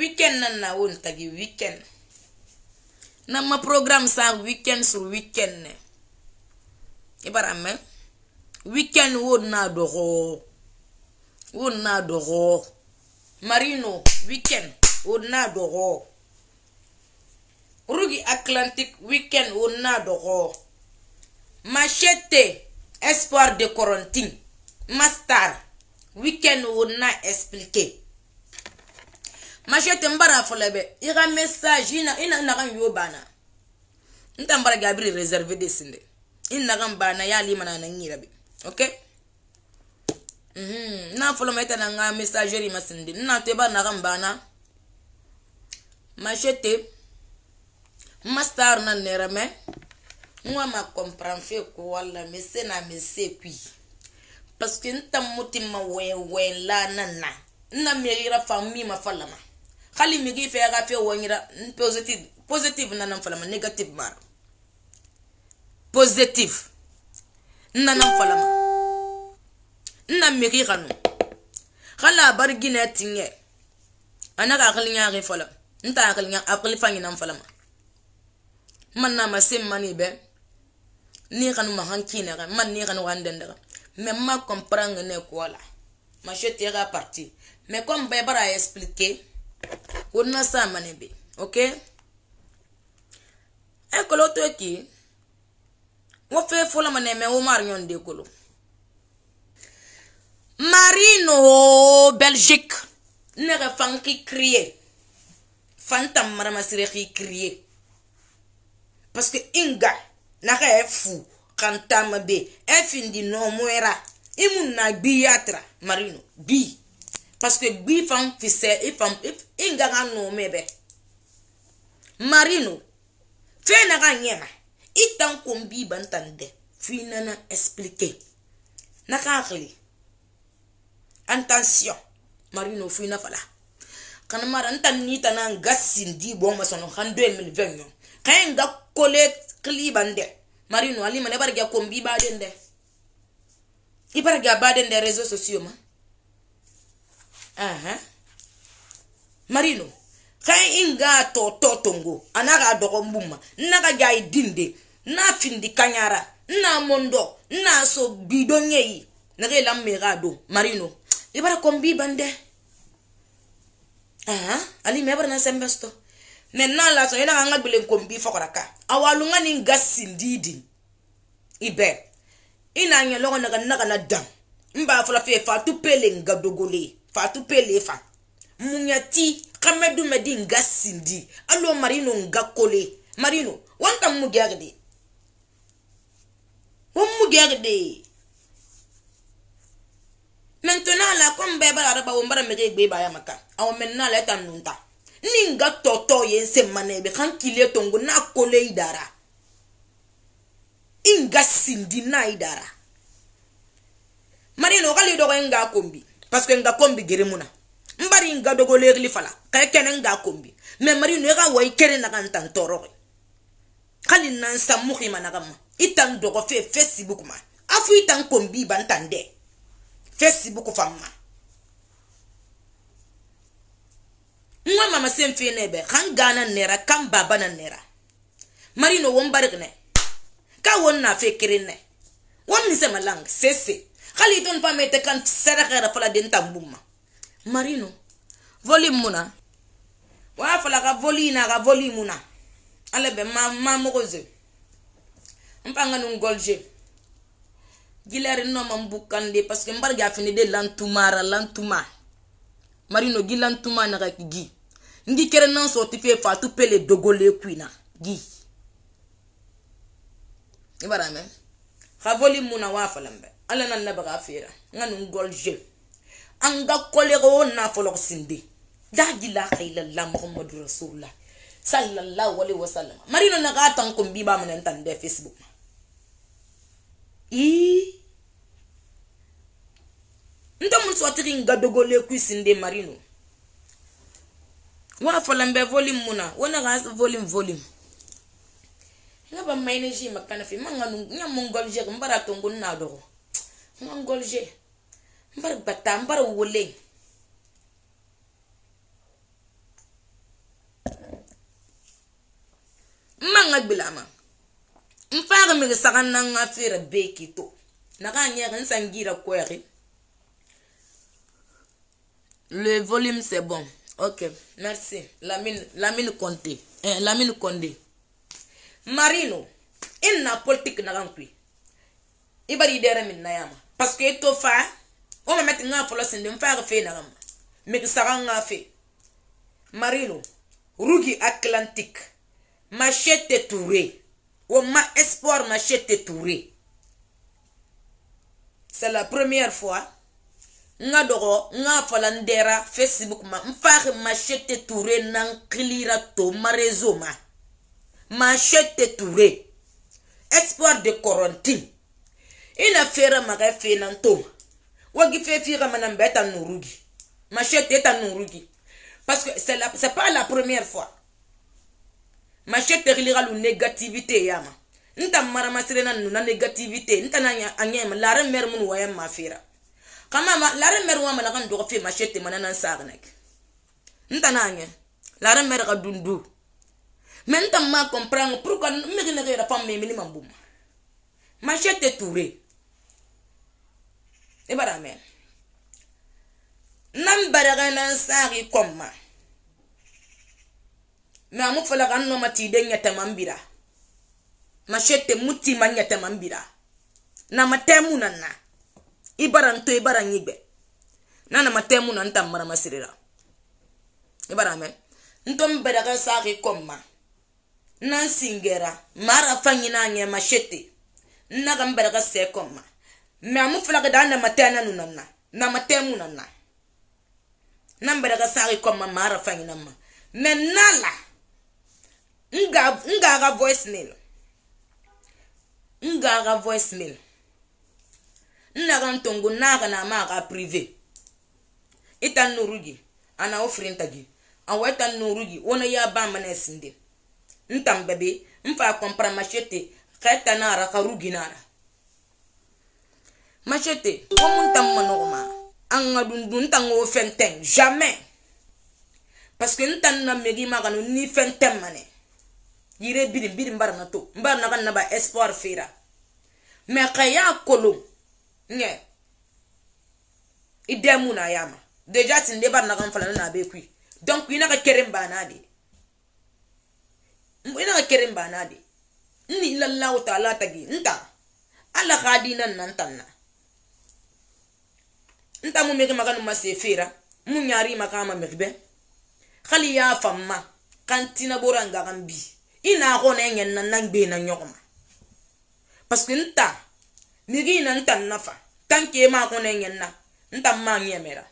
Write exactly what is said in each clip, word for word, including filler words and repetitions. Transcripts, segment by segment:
weekend nan na won tagi weekend na ma programme sa weekend sur weekend ne ibarame weekend won na dogo won na dogo marino weekend won na dogo rugi atlantique weekend won na dogo machete espoir de Corentin Mastar weekend won na expliquer machete mbara folebe ira message ina ina na kan yo bana nta mbara gabri réservé de sinde ina kan bana ya limana na ngira bi okay mhm na folo meta na nga messagerie masinde na te ba na kan bana machete Mastar na nerame moi ma comprend fait ko wala mais c'est na mais c'est puis parce que nta mutima we we la nana na mira famille ma falama khali mi gi fe ga fe wonira positive positive nanam falama negative mar positive nanam falama na miri kanu khala bargina tinye anaka khali nya ge fala nta khali nya akli fanyi nam falama man na ma sem mani be ni kanu ma hankina ga man ni kanu wandenda mais ma comprendre ne quoi là ma chete ga parti mais comme be bara expliquer on na sa manebe OK e kolo to ki wo fe fola maneme o mar nyon de kolo Marino Belgique ne ga fanki crier fantam mara masire qui crier parce que inga na ga fou kantama be e findi no moera imun na biatra Marino bi parce que bi fam fise e fam inga ga no mebe Marino fe na ga nyema itan kombi bantande fina na expliquer na kakli attention Marino fina fala kana mara ntan ni tanan gasindi bo masono kan deux mille vingt kan ga kole klibande Marino ali mane barga kombi badende ibarga badende réseaux sociaux ma aha Marino kai inga to to tongo anaga dogo mbuma naga gai dinde na findi kanyara na mondo na so bidonye yi nage lammega do Marino ibara kombi bande aha ali mebar na sembesto maintenant la so ina nga bile kombi fokoraka awalunga ni ngasindidi ibe ina nya logo naga naga na dam mba fola fe fa tu pele ngadogole fa tu pele fa munyati kamedu medi ngasindi allo Marino ngakole Marino wanta mugerde won mugerde maintenant la comme beba araba wombara mege gbe ba ya maka aw maintenant la tan nunta ninga toto yense manebe kan kile tongo na kole idara inga sindi na idara Marino kali dogo nga kombi parce que nga kombi geremuna mbari nga dogo legli fala kay kenen nga kombi mais Marino ga way kere na kan tan toro kali nan samuhi managama itan dogo fe Facebook ma afu itan kombi bantande Facebook famma mwa mama semfe nebe kan gana nera kan baba na nera Marino won barikne ka won na fe kirine won ni sema lang sese khali ton pa mete kan sera khara fala den tambuma Marino volume muna wa fala ka volina ka volume muna alebe ma ma mogoze mpanga nun golje gileri no mambukande parce que mbarga fini de lantumara lantuma Marino gilantuma na gi ngi kere nan so ti fe fa tu pele dogole kuina gi ibara me khavoli muna wa falambe ala nan na baga fera nganu golje anga kolego na folok sindi da gila khayla la muhammadu rasulullah sallallahu alaihi wasallam Marino na ga tan ko biba manen tan de Facebook i nda mun so atiri nga dogole kuisinde Marino wa falambe volume muna wona ga volume volume ngaba mayneji makana fi manganu nya mongolje mbara tongo na dogo mongolje mbar bata mbar wole nga bilama mfaga mi sagan na nga fera beki to naka nyega nsangira kweri. Le volume c'est bon. Ok, merci. Lamine Lamine Conté. Eh, Lamine Condé. Marino, il n'a politique na rankui. Ibari dere min nayama. Parce que to fa, on va mettre nga folo sende mfa fe na ram. Mais ça nga fe. Marino, Rugi Atlantique. Machete Touré. Ou ma espoir Machete Touré. C'est la première fois. Nga dogo nga falandera Facebook ma mfare Machete Touré nan klira to ma réseau ma Machete Touré espoir de Corentin ina fera maga fe nan to wagi fe fira manam beta nurugi Machete ta nurugi parce que c'est la c'est pas la première fois Machete klira lu négativité yama nta mara masire nan na négativité nta na anya la remer mun wayam ma fera kama la remer wa mana kan dogo fe Machete manana sagnak nta nanya la remer ga dundu mais nta ma comprendre pourquoi me ne ga fam me minimum boum Machete Touré e bara men nam baraga nan sagi komma mais amu fala kan no mati de nyata mambira Machete muti manyata mambira na matemu nana ibaran to ibaran yibe nana matemu nan tam mara masirira ibara men ntom badaga saki komma nan singera mara fanyina nya Machete naga mbadaga se komma me amu flaga dana matena nunana na matemu nana nan badaga saki komma mara fanyina ma men nala nga nga ga voicemail nga ga voicemail naga ntongo naga na maga privé itan nurugi ana offrin tagi aweta nurugi wona ya ba manesinde ntam bebe mfa compra Machete kata na ra karugi nara Machete ko muntam manoma anga dundun tango fenten jamais parce que ntan na megi magano ni fenten mané yire birim birim barna to mbarna kan na ba espoir fera mais kaya kolo nye idemu na yama déjà sin de bar na kan fala na be kui donc ina ka kerem banade ina ka kerem banade ni lallahu ta'ala tagi nta ala khadina nan tanna nta mu mege maganu masefira mu nyari makama megbe khali ya famma kantina boranga gambi ina ko na nyen nan nan be na nyokoma parce que nta migi na nta nafa tanke ma ko na nyen na nta ma nyemera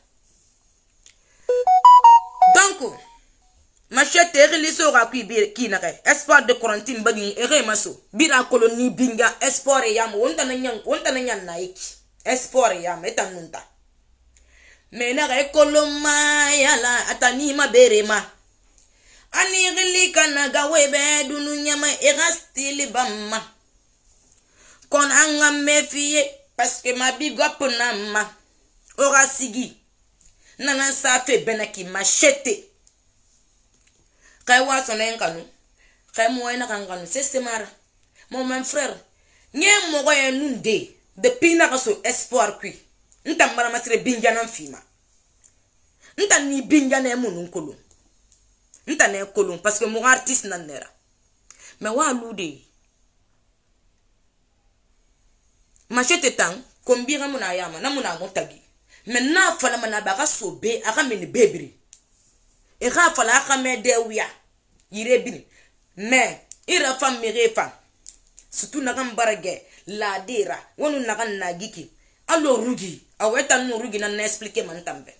donc Machete reliso ga ku bi ki na kai espoir de Corentin bagi ere maso bira koloni binga espoir yam wonta na nyang wonta na nyan na iki espoir yam etan nunta mena ga koloma yala atani ma berema ani gili kana ga webe dunu nyama erastili bamma kon anga mefie parce que ma big up na ma ora sigi nana sa fe benaki Machete kay wa sonen kanu kay mo ina kan kanu c'est semara mon mon frère nye mo ko en nunde depuis na kaso espoir kui nta mara masire binjana fima nta ni binjana munun kolon nta ne kolon parce que mon artiste nan nera mais wa lude Machete tang kombira muna yama na muna ngotagi mais na fala mana baka sobe aka meni bebri e ga fala aka me de wiya yire bin mais ira fam mere fam surtout na kan barage la dira wonu na kan na giki allo rugi aweta no rugi na na expliquer man tambe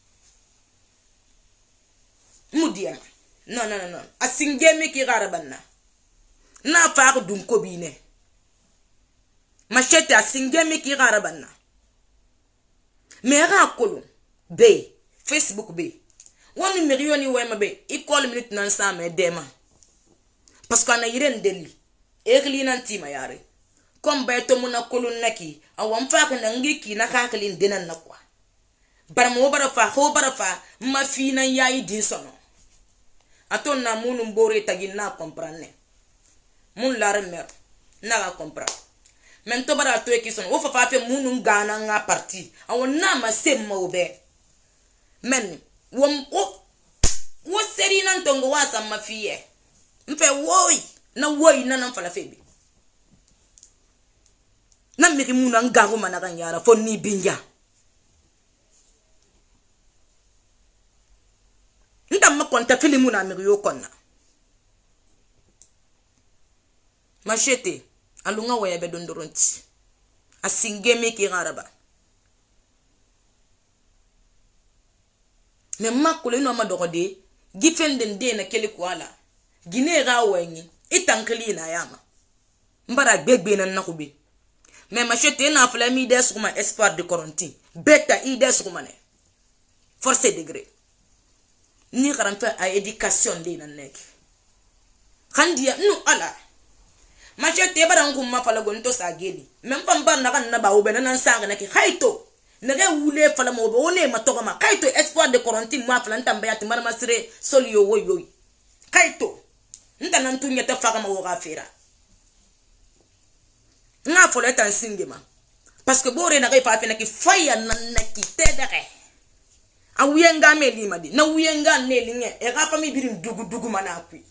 mudiama non non non asingeme ki garabanna na fa dum ko bine Machete asingeme ki garabanna mais ra kolo be Facebook be one million ni wema be equal minute nan sa me dema parce qu'on a yiren deli egli nan tima yare comme be to muna kolon naki awam fa ka ngiki na ka kalin denan na kwa bar mo bara fa ho bara fa ma fi nan yayi din sono aton na munu mbore tagin na comprendre mun lar mer na ga compra men to bara to e kison wo fa fa fe munu ngana nga parti awon na ma semma obe men wom o wo seri nan tongo wa samma fiye mfe woi na woi na nan fala febi na meki muna ngago mana kan yara fo ni binja ndam ma konta filimu na mi yo konna machete alunga waya be dondoronti asinge meki garaba me makule no ma dogode gifenden de na kele kwala gine ga wenyi itankeli na yama mbara gbegbe na nakubi me machete na flami des kuma espoir de quarantine beta ides kuma ne force degré ni garantie à éducation de na nek khandia nu ala machete bara ngum fala gonto sageli même pam bar na kan na ba obena nan sanga na ki khaito nege wule fala mo bo ne matoga ma khaito espoir de quarantine ma fala ntamba ya timara masire solio woyo khaito nta nan tunya ta faga ma wo gafira nga folo etan singema parce que bore na fa fe na ki faya nan na ki tedere a wiyenga me lima di na wiyenga ne linye e ga fami birim dugu dugu mana akui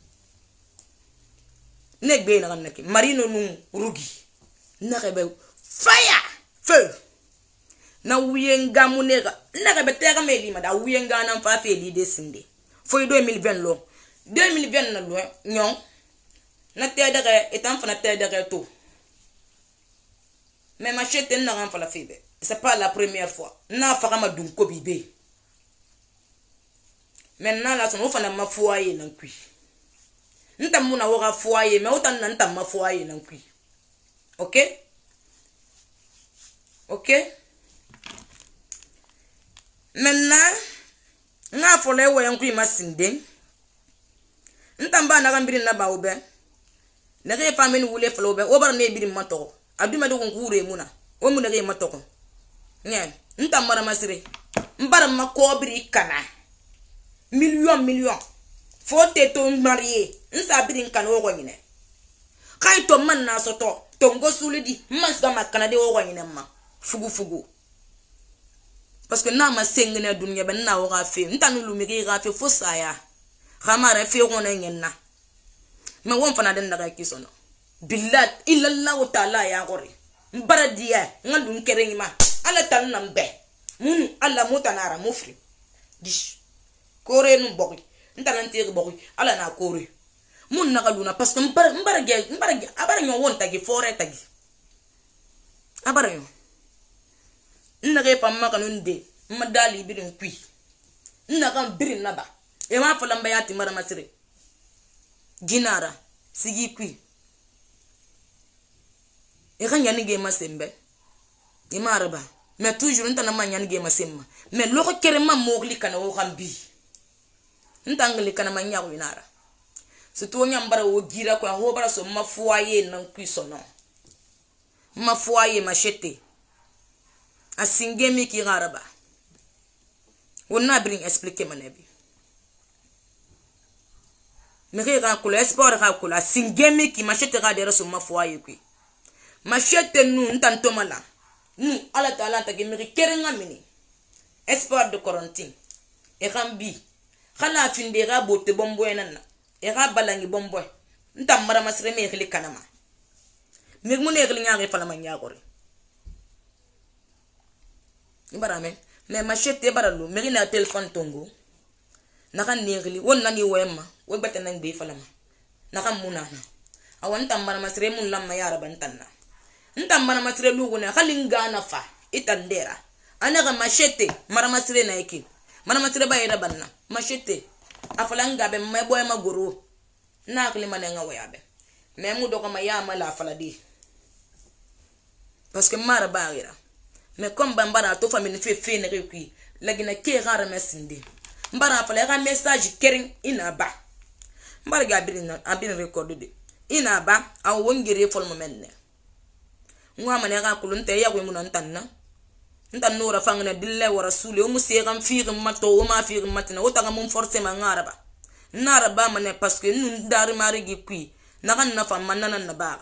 ne gbe na kan ki marino nu rugi na rebe faya feu na wiyenga munega na rebe tega me lima da wiyenga nan fa fe li de sinde foi deux mille vingt lo deux mille vingt na lo nyon na tedere etan fa na tedere to mais machete na ran fa la febe c'est pas la première fois na fa ma dun ko bibe maintenant la son fa na ma foyer nan kui ntam muna wora foyer mais autant nan tam ma foyer nan kui OK OK maintenant na fo le wo yan kui masinde ntam ba na gambiri na ba obe na ge famine wule flo obe o bar ne biri mato aduma do ngure muna o muna ge matoko nyen ntam mara masire mbara makobri kana million million fote to marié nsa birin kan o gonyine kay to man na soto to ngo sulidi masga makana de o gonyine ma fugu fugu parce que na ma sengene dunya ben na o ga fe ntanu lu mi ga fe fosaya khamara fe gona ngenna me won fana den daga kisono billat illa allah ta'ala ya gore mbara dia ngandun kerengima ala tan nambe mun alla mutanara mufri dish kore nu boki ntana ntiri boki ala na kore mun na kaluna parce que mbara mbara ge mbara ge abara nyo won tagi fore tagi abara nyo nage pamma kanunde madali birin kui naga birin naba e ma falamba yati mara masire ginara sigi kui e kan yani ge masembe e maraba mais toujours ntana ma yani ge masemma mais loko kere ma mogli kana wo gambi ntangle kana ma nyawo inara se to nyambara wo gira ko ho bara so ma foyer nan kui sono ma foyer machete asingemi ki garaba wonna bring expliquer manebi me ga ko espoir ga ko asingemi ki machete ga dere so ma foyer kui machete nu ntanto mala nu ala taala ta gemiri kerenga mini espoir de quarantine e gambi khala finde ga botte bombo enana e ga balangi bombo ntam mara masre me khili kanama me mu ne khili nyaare fala ma nyaagore ibarame me machete baralu me na telephone tongo naka negli wonna ni wema we bata nang be fala ma naka munana awan tam mara masre mun lamma yara bantanna ntam mara masre lugo na khalinga na fa itandera anaga machete mara masre na yeki mara masre ba ira banna machete afalanga be me boy ma goro na akli manenga wayabe me mu doko ma yama la fala di parce que mara ba ira me comme bambara to famille fe fe ne rekui lagina ke gara mesinde mbara fala ga message kering ina ba mbara ga birin abin record de ina ba aw wongere fol mo menne ngwa mane ga kulunte ya gwe munan tanna ntan nora fangna billahi wa rasuli o musse gam fiirim mato o ma fiirim matina o taga mum forcément ngaraba naraba mane parce que nun dari mari gi kui nagan na fam manana na ba.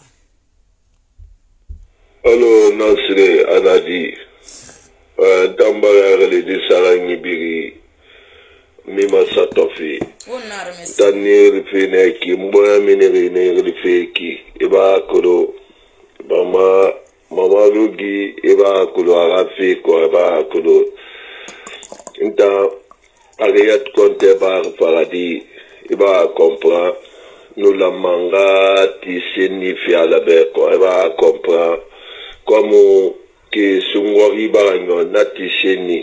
Allo Nasre Anadi tambara le di sarangi biri mima satofi tanir fene ki mboya minere ne rife ki iba kodo mama mama rugi iba kodo arafi ko iba kodo inta ariat konte bar paradis iba comprend nous la manga ti signifie à la be ko iba comprend comme que sungori barango nati seni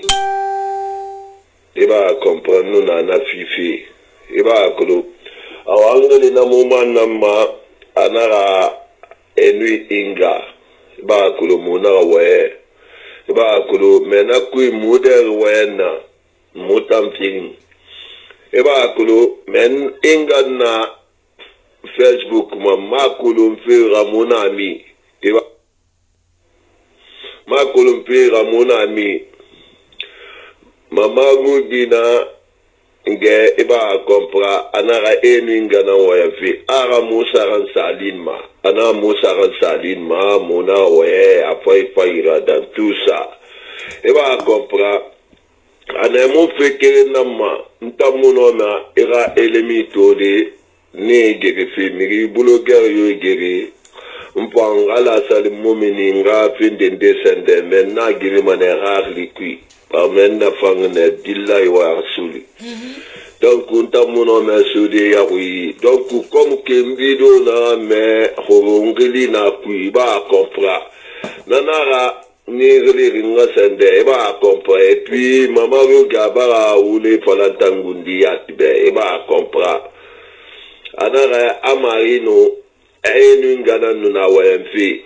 eba comprendre nous na na fifi eba kolo awangeli na moma nama anara enui inga eba kolo mona we eba kolo mena kui model wena mutamfing eba kolo men inga na Facebook ma makolo mfira mona ami eba ma kolompe ramona ami mama gudina nge iba kompra anara eninga na wayafi ara musa ran salin ma ana musa ran salin ma mona waye apai paira dans tout ça iba kompra ana mo fekere nama ntamuno na era elemi tode ne gere fi miri blogueur yo gere mpanga la sali momini nga finde descende men na giri mane rarli kui pa men na fangne dilla wa rasuli donc unta muno me sudi ya wi donc comme kembido na me horongili na kui ba compra nanara ni gili nga sende ba compra et puis mama ru gabara ule palantangundi atbe ba compra anara amarino enu ngana nuna wemfi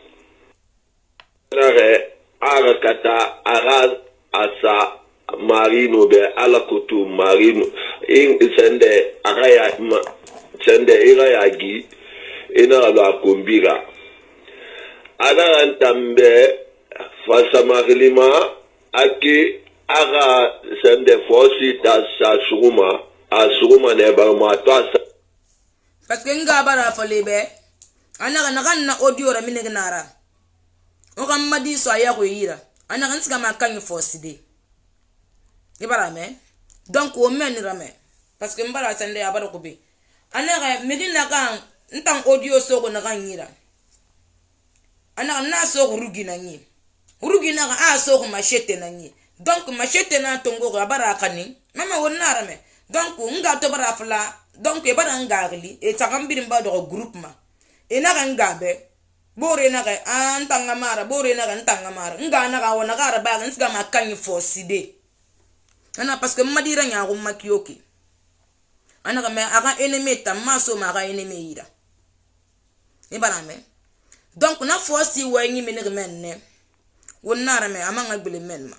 nare ara kata ara asa marino be ala kutu marino in sende araya ma sende iraya gi ina la kumbira ana antambe fasa maglima aki ara sende fosi ta sa suma asuma ne ba ma ta parce que nga bara folebe ana kana kana audio ra minega nara o kam madi so aya ko yira ana kan ska makanyo foside ibara me donc o men rame parce que mbara sende abara ko be ana ga medina kan ntan audio so ko na kan yira ana na so ko rugi na nyi rugi na ga a so ko machete na nyi donc machete na tongo ga bara kani mama wonna rame donc nga to bara fla donc e bara ngagli e takambiri mba do groupement e na ngabe bore na ga antanga mara bore na ga ntanga mara nga na ga wona ga ba ga nsiga makanyi foside ana parce que madira nya go makioki ana ga me aga ennemi tamaso ma ga ennemi ira e bara me donc na fosi wenyi menere menne wonna ra me amanga gbele menma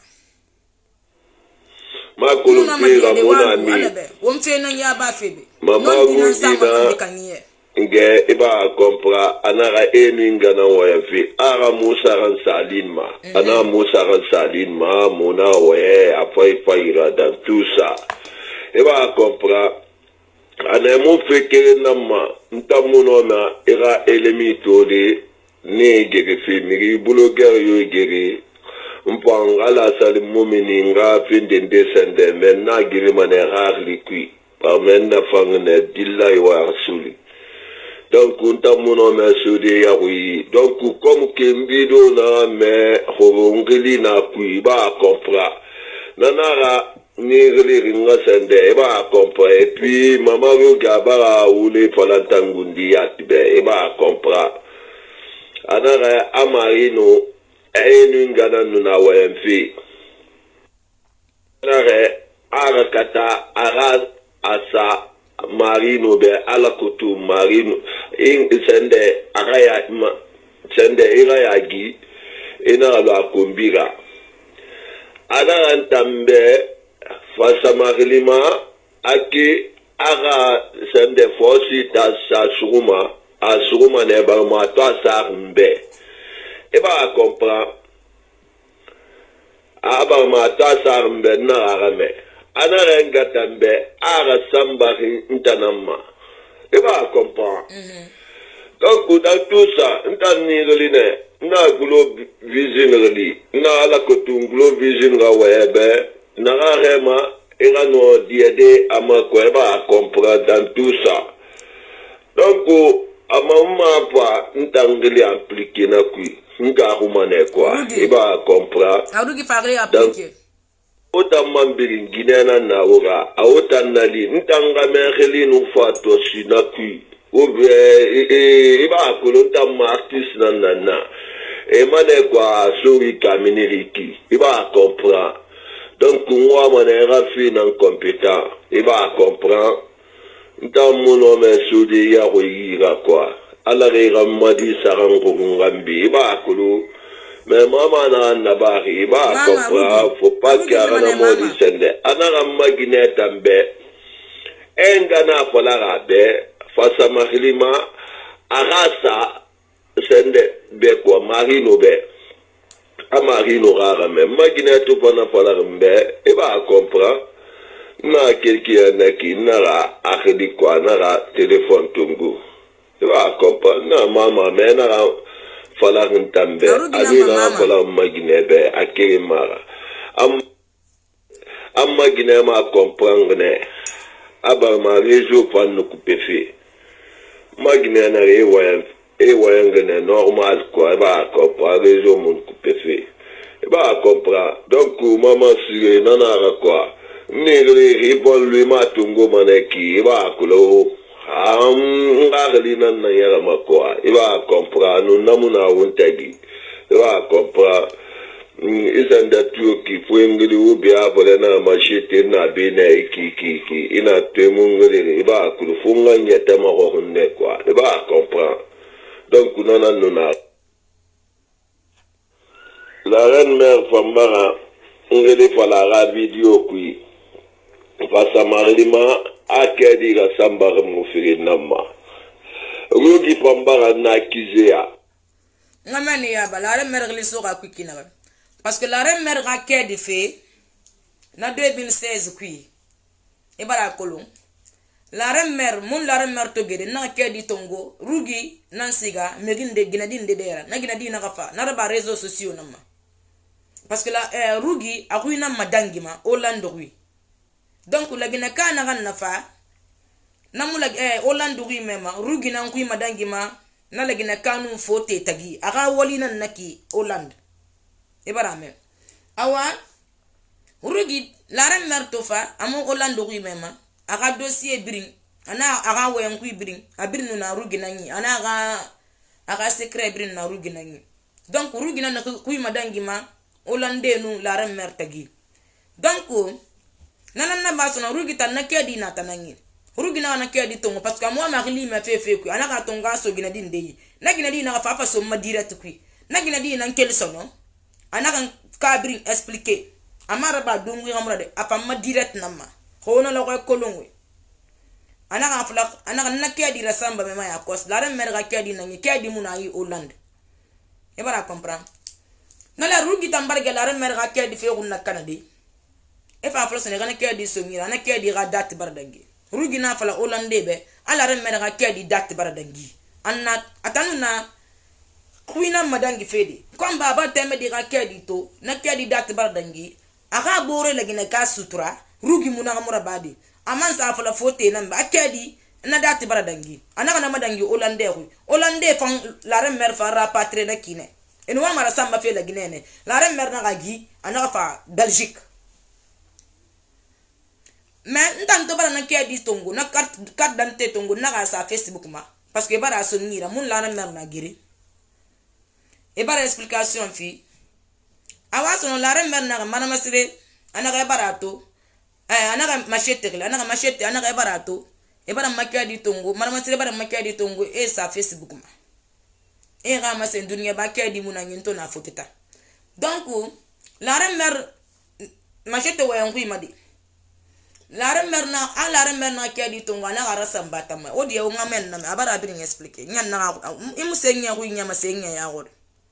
ma kolompe ramona mi won fe na ya ba febe mama gudina nge iba kompra anara eninga na wayafi ara musa ran salin ma ana musa ran salin ma mona waye apai paira dans tout ça iba kompra ana mo fekere nama ntamuno na era elemi tode ne gere fi miri blogueur yo gere mpanga la sali momini nga finde descende men na giri mane rarli kui pa men na fangne dilla wa rasuli donc unta muno me sudi ya wi donc comme kembido na me horongili na kui ba compra nanara ni gili nga sende ba compra et puis mama ru gabara ule palantangundi atbe ba compra anara amarino enu ngana nuna wemfi nare ara kata ara asa marino be ala kutu marino in sende araya ma sende iraya gi ina la kumbira ana antambe fasa maglima aki ara sende fosi ta sa suma asuma ne ba ma to sa mbe e ba comprend aba ma ta sa mbe na arame ana renga tambe ara sambari ntanama e ba comprend Donc, dans tout ça, n'tan ni reline, n'a glo vision reli, n'a la kotung glo vision rawebe, n'a rema, et n'a no diade à ma quoi, comprendre dans tout ça. Donc, à maman pas, n'tan gli impliqué na kui, n'ga rumane quoi, il va comprendre. Arugi fagre appliqué. Autant mambiri Guinée na ora, a autant nali, n'tanga mereli nous fato sinakui. Oube, e ba kolonta ma artiste nanana. E mane kwa sori kaminiriki. Il va comprendre. Donc moi mané rafi nan compétent. Il va comprendre. Dans mon homme soudi ya royira quoi. Ala rira madi sarango ngambi. Il va kolo. Mais maman na nabari. Il va comprendre. Faut pas qu'il y ait un modi sende. Anara magine tambe. Engana fola rabe. Fasa mahilima arasa sende be kwa marino be a marino rara me magine tu pana pala mbe e ba comprend na quelqu'un na ki nara akhidi kwa nara téléphone tungu e ba comprend na mama me nara fala ntambe amina fala magine be akiri mara am am magine ma comprendre ne aba ma réseau pan no couper fait Magné na e wayan e wayan gane normal quoi ba comprendre réseau mon coupé fait ba comprendre donc maman sur nanara quoi ni le bon lui ma tungo maneki ba kulo am ngali nan na yara ma quoi ba comprendre nous namuna wontagi ba comprendre isanda tuo ki fuengeli ubia bole na machete na bena ki ki ki ina temungeli ba kufunga nyata ma ho ne quoi ba comprendre donc nana nona la reine mère Fambara ngeli fala ra video kui pasa marima akedi ga sambara mu firi nama rugi Fambara na kizea ngamani ya ba la reine mère ngeli so ga kwikina ba. Parce que la reine mère a qu'à de fait, en deux mille seize, qui est bara kolon. La reine mère, mon la reine mère togede, n'a qu'à di tongo, rugi, nansiga, megin de ginadine de dera, n'a ginadine n'a pas, n'a pas réseaux sociaux nama. Parce que la euh, rugi a ruina madangima, Hollande rui. Donc la ginaka n'a pas nafa, n'a mou la Hollande rui même, rugi n'a kui madangima, n'a la ginaka nous faut tagi, ara walina naki Hollande. Ebarame awa urugi la reine mère tofa amo Hollande ri mema aga dossier bring ana aga wayan ku bring abirnu na rugi nanyi ana aga aga secret bring na rugi nanyi donc rugi na ku madangi ma Hollande nu la reine mère tagi donc nana na basono rugi tan na kedi na tananyi rugi na na kedi tongo parce que moi marili ma fait fait ku ana ka tonga so gina din deyi na gina din na fa fa so ma direct ku na gina din na kel sono anakan kabrin expliquer amara ba dongu ngamra de apamma direct nama hono la ko kolongwe anaka fla anaka nakya di rasamba mema ya kos la reine mère ga kya di nangi kya di muna yi Hollande e bara comprendre na la rugi tambarga la reine mère ga kya di fe gunna kanadi e fa fla sene ga kya di songira na kya di ga date bardangi rugi na fala Hollande be ala reine mère ga kya di date bardangi anna atanuna kuina madangi fedi comme baba teme di rakedi to na kedi dat bardangi aga bore la gina ka sutura rugi muna ngamura badi aman sa fala fote namba akedi na dat bardangi anaka na madangi Hollande ru Hollande fan la reine mère fa rapatrer na kine eno wa mara samba fe la ginene la reine mère na gagi anaka fa Belgique mais ntanto bara na kedi tongo na carte carte d'identité tongo na ga sa Facebook ma parce que bara so ngira mun la reine mère na giri e bara explication fi awaso no la reine mère na mana masire anaka barato eh anaka machete kala anaka machete anaka barato e bara makia di tongo mana masire bara makia di tongo e sa Facebook ma e ga ma sen dunia ba kia di muna nyento na foteta donc la reine mère machete wa yangu imadi la reine mère na a la reine mère na kia di tongo anaka rasamba tama odi o ngamen na abara bring expliquer nyan na imu senya ku nyama senya ya gode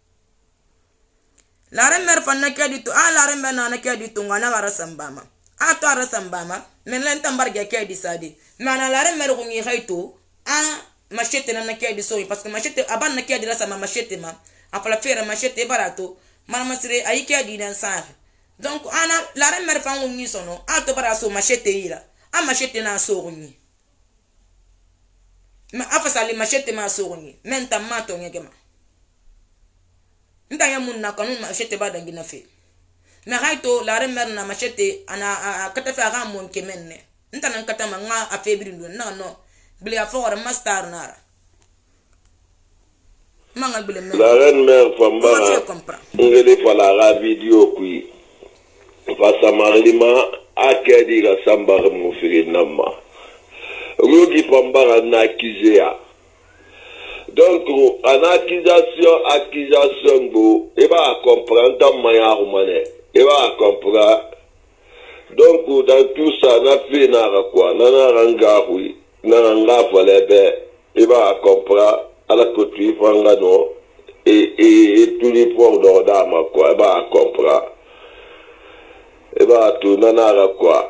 la reine mère fan na kia di to a la reine mère na kia di tongo na rasambama a to rasambama men len tambar ga kia di sadi mana la reine mère ko ngi hayto a machete na nakia di sori parce que machete aban nakia di rasa ma machete ma afala fera machete barato mana masire ayikia di dan sa donc ana la ren mer fa ngoni sono ato bara so machete ira a machete na so ngoni ma afasa le machete ma so ngoni menta mato ngegema nda ya munna kanu machete ba dangina fe mais raito la ren mer na machete ana kata fa ga mon kemenne nta nan kata ma nga a febri ndo na no bile a fora master nara manga bile men la ren mer famba ngeli fala ga video kui fa samarima akedi ga sambar mo firi nama rugi famba na accusé donc en accusation accusation go e ba comprendre maya rumane e ba comprendre donc dans tout ça na fait na quoi na na ranga oui na ranga volebe e ba comprendre ala ko tu fanga no et et tous les points d'ordre ma quoi e ba comprendre e ba tout na na quoi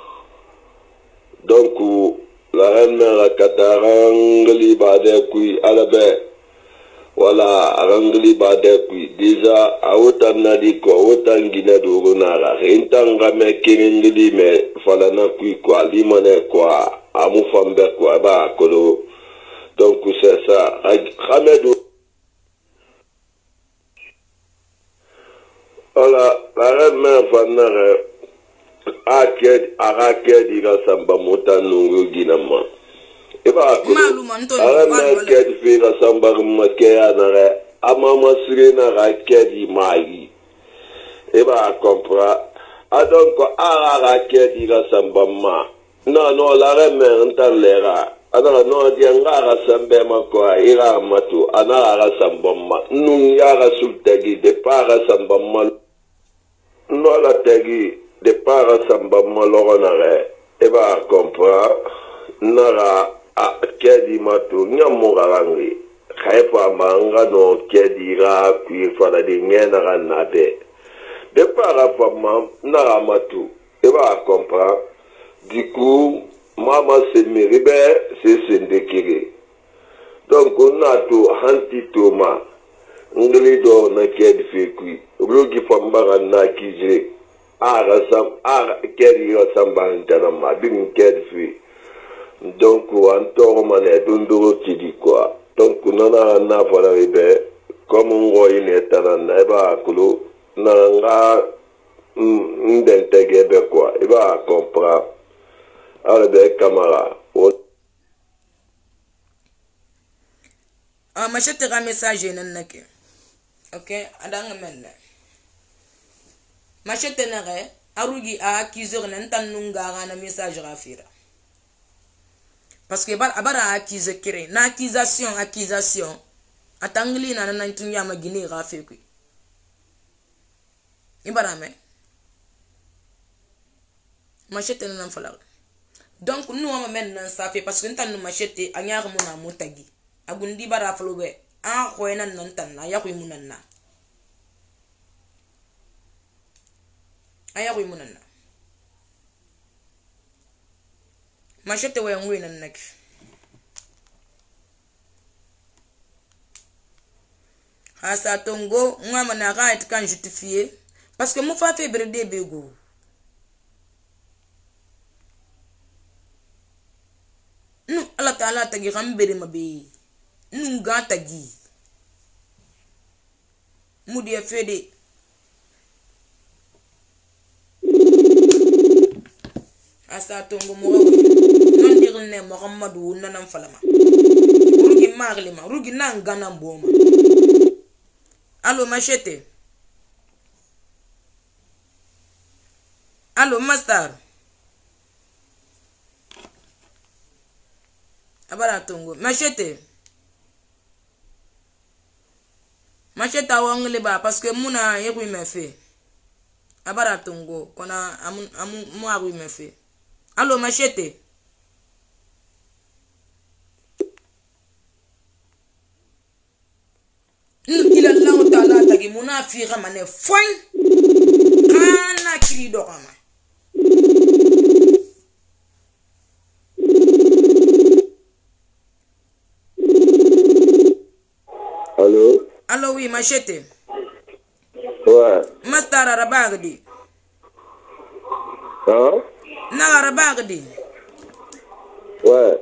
donc la reine la katarangli bade kui alabe wala arangli bade kui déjà autant na di ko autant gina do na la rentanga me kengli me fala na kui quoi limane quoi amu fambe quoi ba kolo donc c'est ça Khamedou voilà la reine fanare aked araked ira samba mota nungu ginama eba ko ara ked fira samba makaya na amama sirena raked mai eba compra adon ko ara ked ira samba ma no no la reme ntalera adara no dia ngara sambe mako ira matu anara samba ma nun yara sultagi de para samba ma no la tagi de para samba malorona e ba compra nara a kedi matu nyamura rangi khaifa manga no kedi ra kui fala de ngena ranade de para fama nara matu e ba compra du coup mama se meribe se sendekire donc on a tout antitoma ngeli do na kedi fe kui rogi famba na kije ara sam ara kedi sam bantana ma bin kedi donc en to mané dunduro tidi quoi donc nana na fala be comme on ine tanana e ba kulu nanga ndentege be quoi e ba comprendre ala be camara ah machete ga message nan nake okay adanga menna machete nare arugi a accuseur nan tanunga na message rafira parce que bar abara accuse kire na accusation accusation atangli na nan tunya magini rafi ku ibarame machete nan fala donc nous on men nan ça fait parce que ntan machete anyar mo na motagi agundi bara falobe a khoena nan tan na yakhu munanna aya ko munana machete wa ngwe nan nak hasa tongo ngama na ga et kan justifier parce que mo fa febre de bego nu ala taala tagi gambere mabe nu ga tagi mudi fede asa tongo mo non diril ne Muhammadu nanam falama rugi maglima rugi nangana mboma allo machete allo master abara tongo machete machete awangle ba parce que muna yeku me fait abara tongo kona amu amu mo agu me fait allo machete il a là on tagi muna fira mané foin kana kiri do kama Allô? Allô, oui, Machete. Ouais. Master Arabagdi. Hein? Na Arabagdi. Ouais.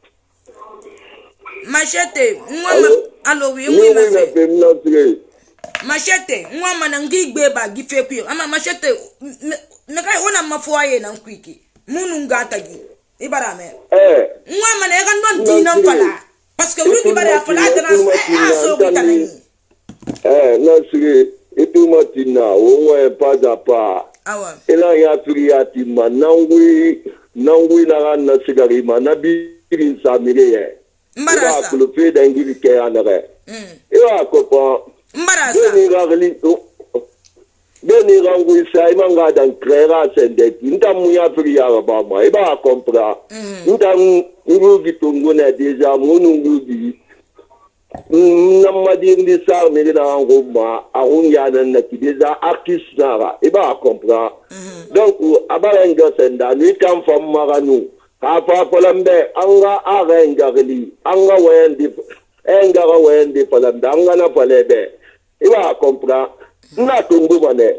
Machete, moi, allô, oui, oui, oui, ma fille. Machete, moi, manangi beba, gife kuyo. Ama machete, me kai ona mafuaye na nkwiki. Munu ngata gi. Ibara me. Eh. Moi, manega non dina fala. Parce que vous n'ibara ya fala dana ah so gitanani. Eh, non siri, itu matina, owe pas à pas. Awa. Ela ya priati ma nangui, nangui na na sigari ma na birin samire ye. Mbarasa. Ila kulufe da ngiri ke anare. Mm. Ila kopa. Mbarasa. Beni ragli to. Beni rangui sa imanga dan krera sende. Nta muya priya ba ma iba kompra. Nta ngugi tunguna deja munu ngugi. Namadi ndi sa meri na ngoma ahunya na na kideza artiste nara iba kompra. Donc abalenga senda ni kam fam maganu. Kafa polambe anga arenga gili anga wendi enga wendi polambe anga na polebe iwa kompra na tungu bane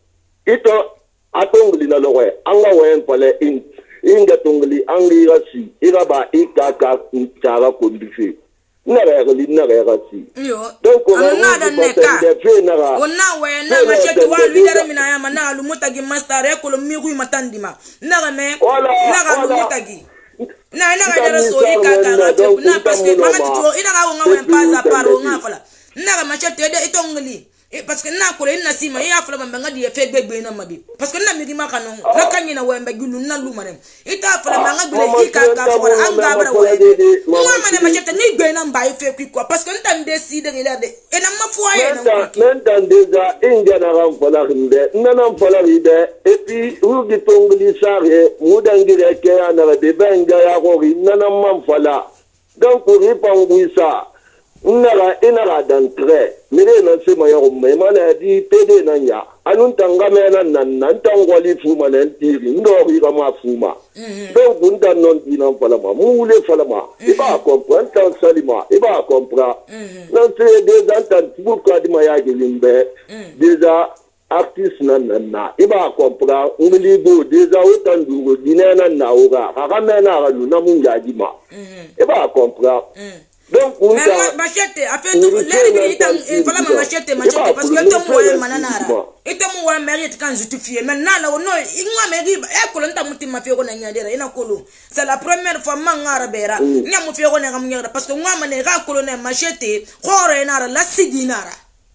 ito atungli na lowe anga wen pole in inga tungli angi rasi iraba ikaka ntara kondifi na regli na regasi yo donc on a da neka ona we na machete wa lidera mina ya mana lumutagi master ekolo migu matandima na me na ga lumutagi na na ga dero so e ka ka na parce que mama tito ina ga wonga wen paza paro nga fala na ga machete de itongli parce que na ko ina sima ya fala mbanga di fe gbegbe na mabi parce que na mi di makano na kanyi na wembe gulu na lumane ita fala mbanga gule ika ka fora anga bara wembe mama na machete ni gbe na mba ife kwikwa parce que nta ndeside ile de ena mafuaye na nta ndeza inga na ram fala hinde nana fala hide et puis ugi tongli sare mudangire ke ana de benga ya ko nana mam fala donc ripanguisa nara inara d'entrée mire na se ma yo me mana di pede na nya anun tanga me na nan nan tangoli fuma na ntiri ndo ri ga ma fuma donc unta non dina fala ma mule fala ma iba comprendre tant salima iba comprendre non c'est des ententes pourquoi di ma ya gelimbe déjà artiste nan nan na iba comprendre ngli go déjà autant du dina na na oga ga me na ga na mun ya di ma iba comprendre. Donc, on a machete, a fait tout l'air, voilà ma machete, machete, parce que ton moyen mananara. Et ton moyen mérite quand justifié. Maintenant, là, non, il m'a mérité, et qu'on t'a mouti ma fille, on a yadera, et n'a colo. C'est la première fois, mangara bera, n'a mon fille, on a ramira, parce que moi, manera, colonel, machete, horror, nara, la sidinara.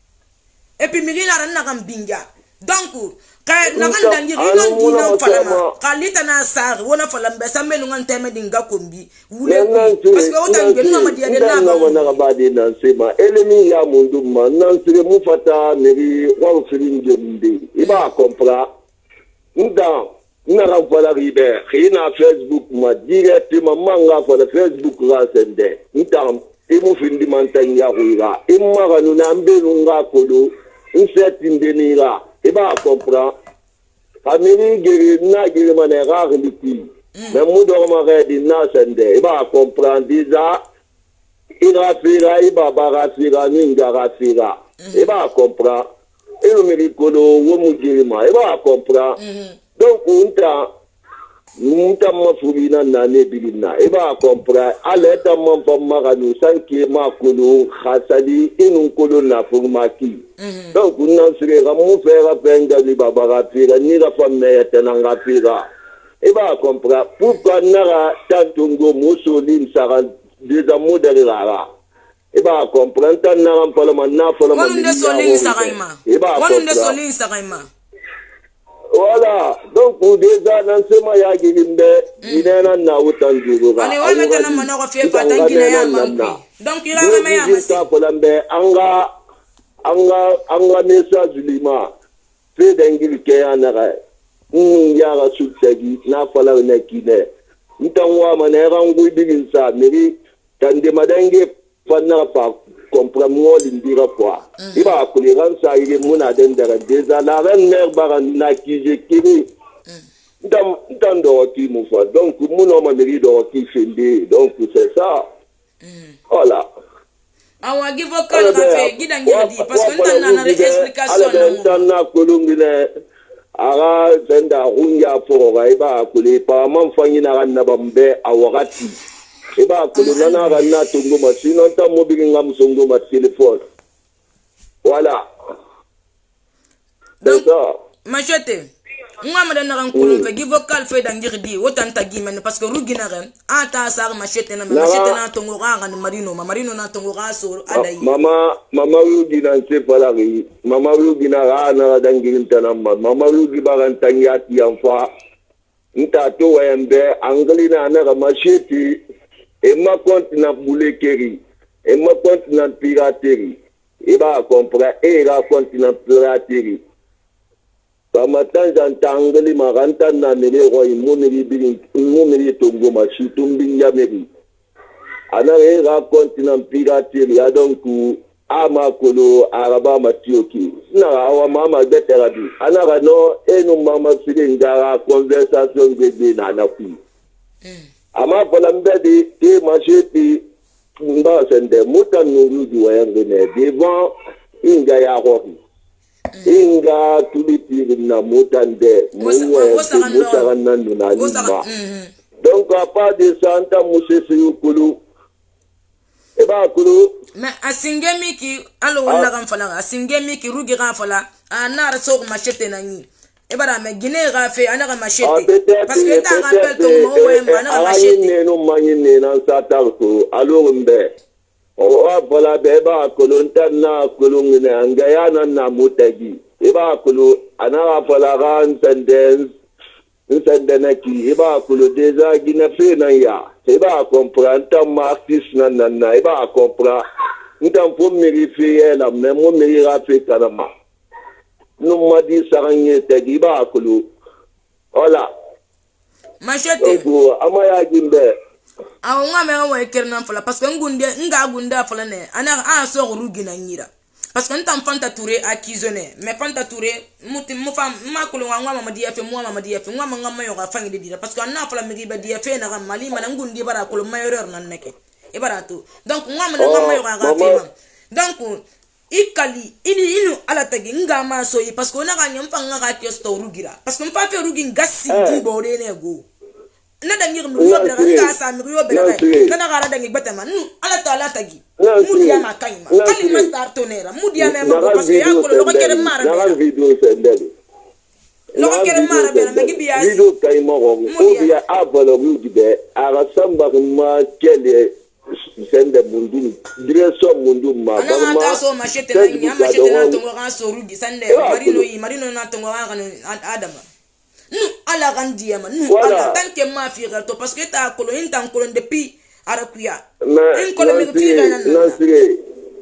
Et puis, milina, n'a gambinga. Donc, kay naganda ngi non dina falama kalita na sar wona falambe sambe ngan teme dinga kombi wule parce que autant que nous ma dia de na na ba de na sema elemi ya mundu ma nan sire mu fata meri wa firin jembe iba compra nda na ra fala ribe khina Facebook ma directement manga fala Facebook la sende nda e mu findi mantanya ruira e ma nu na mbelu nga kolo inseti ndenira iba comprend famille gere na gere manera reliki mais mu do ma redi na sende iba comprend déjà ira fira iba barafira ninga rafira iba comprend et le mericolo wo mu gere ma iba comprend donc unta unta ma furina na ne bilina iba comprend aleta mon fama kanu sanki ma kolo khasali inun kolo na formaki. Donc, on a fait un peu de babara, ni la femme est un rapira. Et va comprendre pourquoi Nara Tantungo Moussoline Saran des amours de Rara. Et va comprendre tant Nara Parlement, n'a pas le monde. Voilà, donc pour des annoncements, il y a des il y a un autant de jours. Donc, il y a un anga anga message lima fe dengil ke anara nyara sutsagi na fala na kine ntanwa manera ngui bigin sa meri tande madenge fana pa comprendre l'indira quoi il va couler ça il est mona dendera déjà la reine mère baran na kije kiri ndam ndando ki mu fa donc mon homme meri do ki fende donc c'est ça voilà. awa gi vocal ka fe gidan gidi parce que ntan na na explication na ntan na kolungine ara zenda hunja foroga iba kuli pa man fanyi na na bambe awakati iba kulu na na na tungu masino nta mobili ngam songo ma telephone voilà donc machete ngwa ma na ran kulum fe gi vocal fe dan girdi wotan ta gi men parce que rugina ren ata sa machete na machete na tongo ranga ni marino ma marino na tongo raso adai mama mama rugina se palari mama rugina ra na dan girinta na mama rugi baran tanyati amfa nta to wembe anglina na machete e ma compte na boulekeri e ma compte na piraterie e ba compra e ra compte na piraterie Kama tanja ntangeli maranta na nele roi muniri bing muniri tongo machi tumbing yameri. Ana e ra continent piraterie ya donc ama kolo araba matioki. Na awa mama beterabi. Ana ra no enu mama sile ngara conversation bebe na na ku. Ama bola mbedi te macheti mba sende muta nuru duwa ngene devant inga ya rohi. Inga tulipiri na mutande muwe musarana nuna lima donc à part de santa musese kulu eba kulu mais asingemi ki alo wala kan fala asingemi ki rugi kan fala ana raso machete nani eba ra me gine ga fe ana ga machete parce que ta rappelle ton mot ouais ana ga machete ne no manyine na sata ko alo mbe o abala beba kolonta na kolungine angayana na mutagi iba kulu ana fala ran tendens nsendenaki iba kulu deja gina fe na ya iba comprendre marxiste na na na iba comprendre ntam po mérifier la même mo mérira fe kanama no madi saranye tagi iba kulu voilà machete ko amaya gimbe awo nga me wa kerna fala parce que ngunde nga gunda fala ne ana a so rugi na nyira parce que ntam fanta touré akizone mais fanta touré muti mufa makulu wa ngwa mama diafe mwa mama diafe ngwa mama mayo ga fangi dira parce que na fala migi ba diafe na mali mana ngundi bara kulu mayoreur nan neke e bara to donc ngwa mama ngwa mayo ga ga fema donc ikali ini inu ala tagi nga ma so yi parce que na ga nyam fanga ga tiesto rugira parce que mfa fe rugi ngasi di bore ne go na dangir mi yo bela ka sa mi yo bela na na gara dangi batama nu ala ta ala tagi mudia ma kaima kali ma star tonera mudia me mo parce que ya ko lo ko kere mara na video sendeli lo ko kere mara bela me gibi ya video kaima ko mudia abalo mudibe ara samba ma kele sende mundu direction mundu ma ba ma ta so machete na nya machete na tongo ga so rugi sande marino yi marino na tongo ga adama nous ala gandiama nous ala tant que ma fille to parce que ta kolo intan kolo depuis arakuya in kolo mi fille nan non sire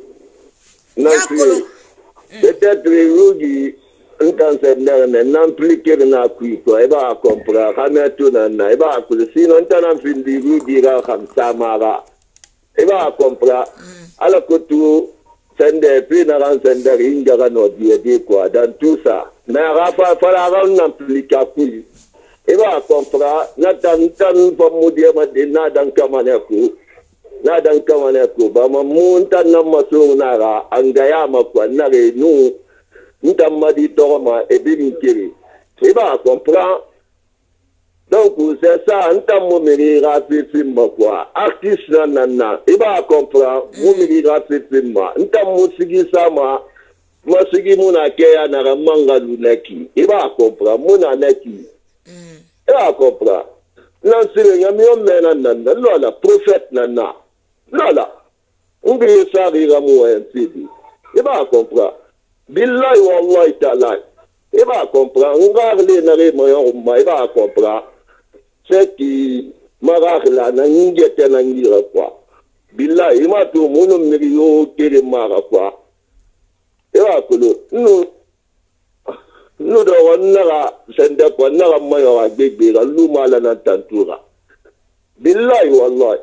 non sire peut-être rugi intan se na nan pliquer na kui ko e ba comprendre kana to na na e ba ko sinon tan fin di rugi ga xam samara e ba comprendre ala ko tu sende puis na ran sende ringa ga no die die quoi dans tout ça mais rafa fala ran na plika kui e ba comprendre na tan tan fa mudia ma de na dan kamane ko na dan kamane ko ba ma mun tan na maso na ra angaya ma ko na re nu ntam ma di to ma e bi nkiri e ba comprendre donc c'est ça ntam mo meri ra film quoi artiste na na na e ba comprendre mo meri ra film ma ntam mo sigi sama ma sigi muna ke ya na manga lunaki e ba comprendre muna naki e ba comprendre non sire ya mi o mena na na lo la prophète na na lo la ungi sa ri ga mo en sidi e ba comprendre billahi wallahi ta'ala e ba comprendre ngarle na re mo yo ma e ba comprendre c'est qui marahla na ngete na ngira kwa billahi ma to mono miriyo kere mara kwa e wa kulo no no do wonna sende ko na ma yo agbegbe ga lu mala na tantura billahi wallahi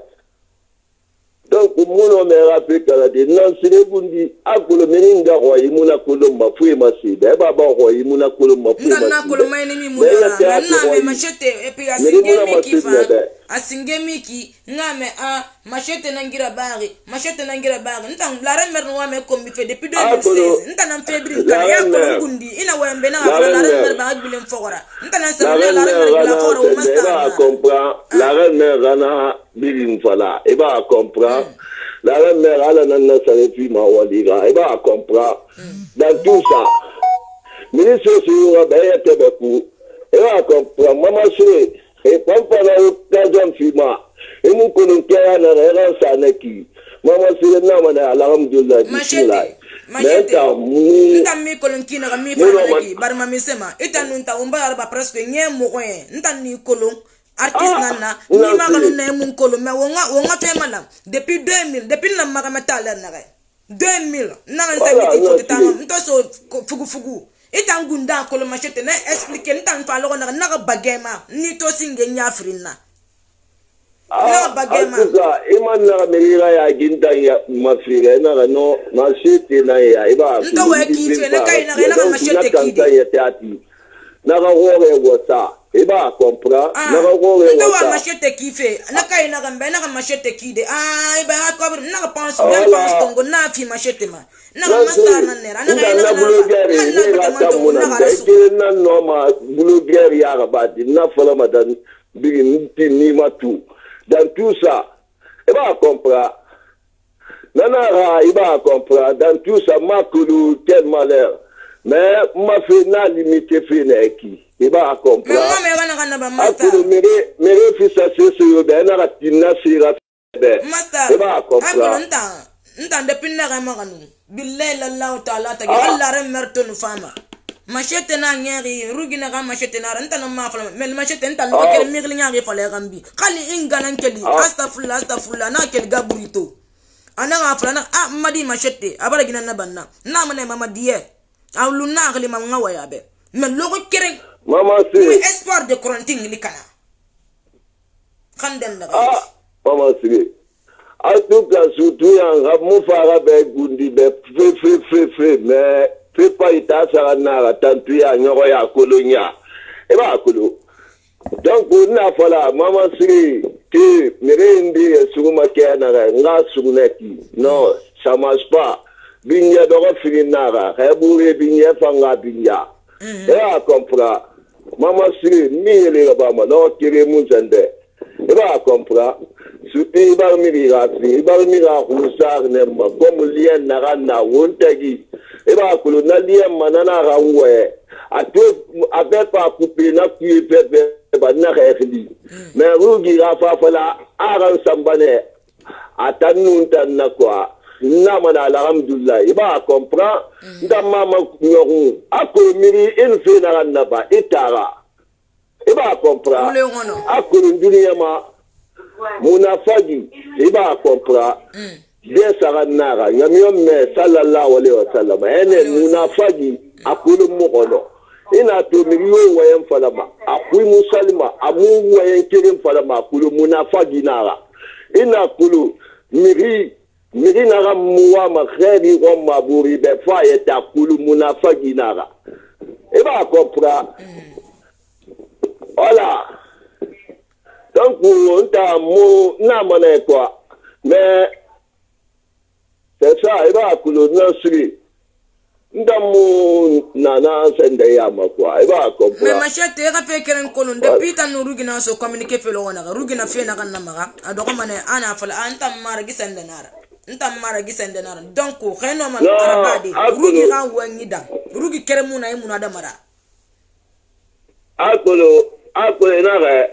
donc mono me rappelle kala de nan sire bundi akulo meninga ko imuna kulo mafuye masida ba ba ko imuna kulo mafuye masida na kulo mai ni mi muna na me machete et puis asinge mi kifa asingemiki ngame a machete nangira bari machete nangira bari ntan la remer no me comme fait depuis deux mille seize ntan en février kan ya ko ngundi ina wembe na la remer ba bilim fogora ntan en sa la remer la fora o masta comprend la remer rana bilim fala e ba comprend la remer ala nan na sare fi ma waliga e ba comprend dans tout ça ministre sur ba ya tebeku e ba comprend mama chérie et papa na occasion fima et mon colonel na era saneki mama sire na mana alhamdulillah machete machete nta mi kolonki na mi fa ki bar ma mi sema itanu nta umba arba presque nye mo ko nta ni kolon artiste nana ni ma kanu na mun kolon me wonga wonga fe mala depuis deux mille depuis na ma meta la na deux mille na nsa mi ti fotita nto so fugu fugu itangunda kolo machete na explique ntan fa lo na na bagema ni to singe nya frina na bagema ah iman na merira ya ginta ya mafire na no machete na ya iba ndo we ki fe na kai na na machete ki ya teati na ga hore wota iba compra na ga hore wota ndo wa machete ki fe na kai na gambe na machete ki de ah iba ko na pense bien pense tongo na fi machete ma na masta na nera na na na no ma blogueur ya rabati na fala madan bigi ni matu dans tout ça il va comprendre nana il va comprendre dans tout ça ma kulu quel malheur mais ma fait na limité fait qui il va comprendre akulu mere mere fils c'est sur ben na tina sira masta il va comprendre nta depuis na ga maganu billahi lallahu ta'ala ta Allah ran martonu fama machete na nyari rugi na ga machete na nta na ma fala mel machete nta no kel migli nyari fala gambi khali ingana keli astaghfirullah astaghfirullah na kel gaburito ana ga fala na ah madi machete abara gina na banna na mane mama die awlu na khali ma ngawa yabe mel logo kere mama si espoir de quarantine likana khandel na ah mama si a tout cas surtout en mufara be gundi be fe fe fe fe mais fe pas ita sara na tantu ya nyoro ya kolonya e ba kolo donc na fala mama si que merindi suguma ke na nga suguneti non ça marche pas binya do fini na ga bure binya fanga binya e a comprendre mama si mi le ba ma no kire mu jande e ba comprendre suti bar mi rafi bar mi ra husar ne ma comme lien na na wontagi e ba kulu na lien manana ra we ato ave pa couper na qui pepe ba na khidi mais rugi ra fa fala aran sambane atanu tan na kwa na mana alhamdulillah e ba comprend nda mama nyoru akulu miri in fe na na ba itara e ba comprend akulu dunia ma munafagi iba kompra de saranara nyamiyom me sallallahu alaihi wasallam ene munafagi akulu mugono ina to miliyo wayan falama akui musalima amu wayan kirin falama akulu munafagi nara ina kulu miri miri nara muwa ma kheri wa maburi be fa yeta akulu munafagi nara iba kompra ola donc on t'a mo na mané quoi mais c'est ça il va couler dans suri ndamu nana sende ya ma quoi il va comprendre mais machete ga fe keren kolon depuis tan rugina so communiquer fe lo wona rugina fe na kan namaga adoko mané ana fala anta mara gisende nara nta mara gisende nara donc xeno man arabadi rugi ga wangida rugi kere muna e muna da mara akolo akolo na ga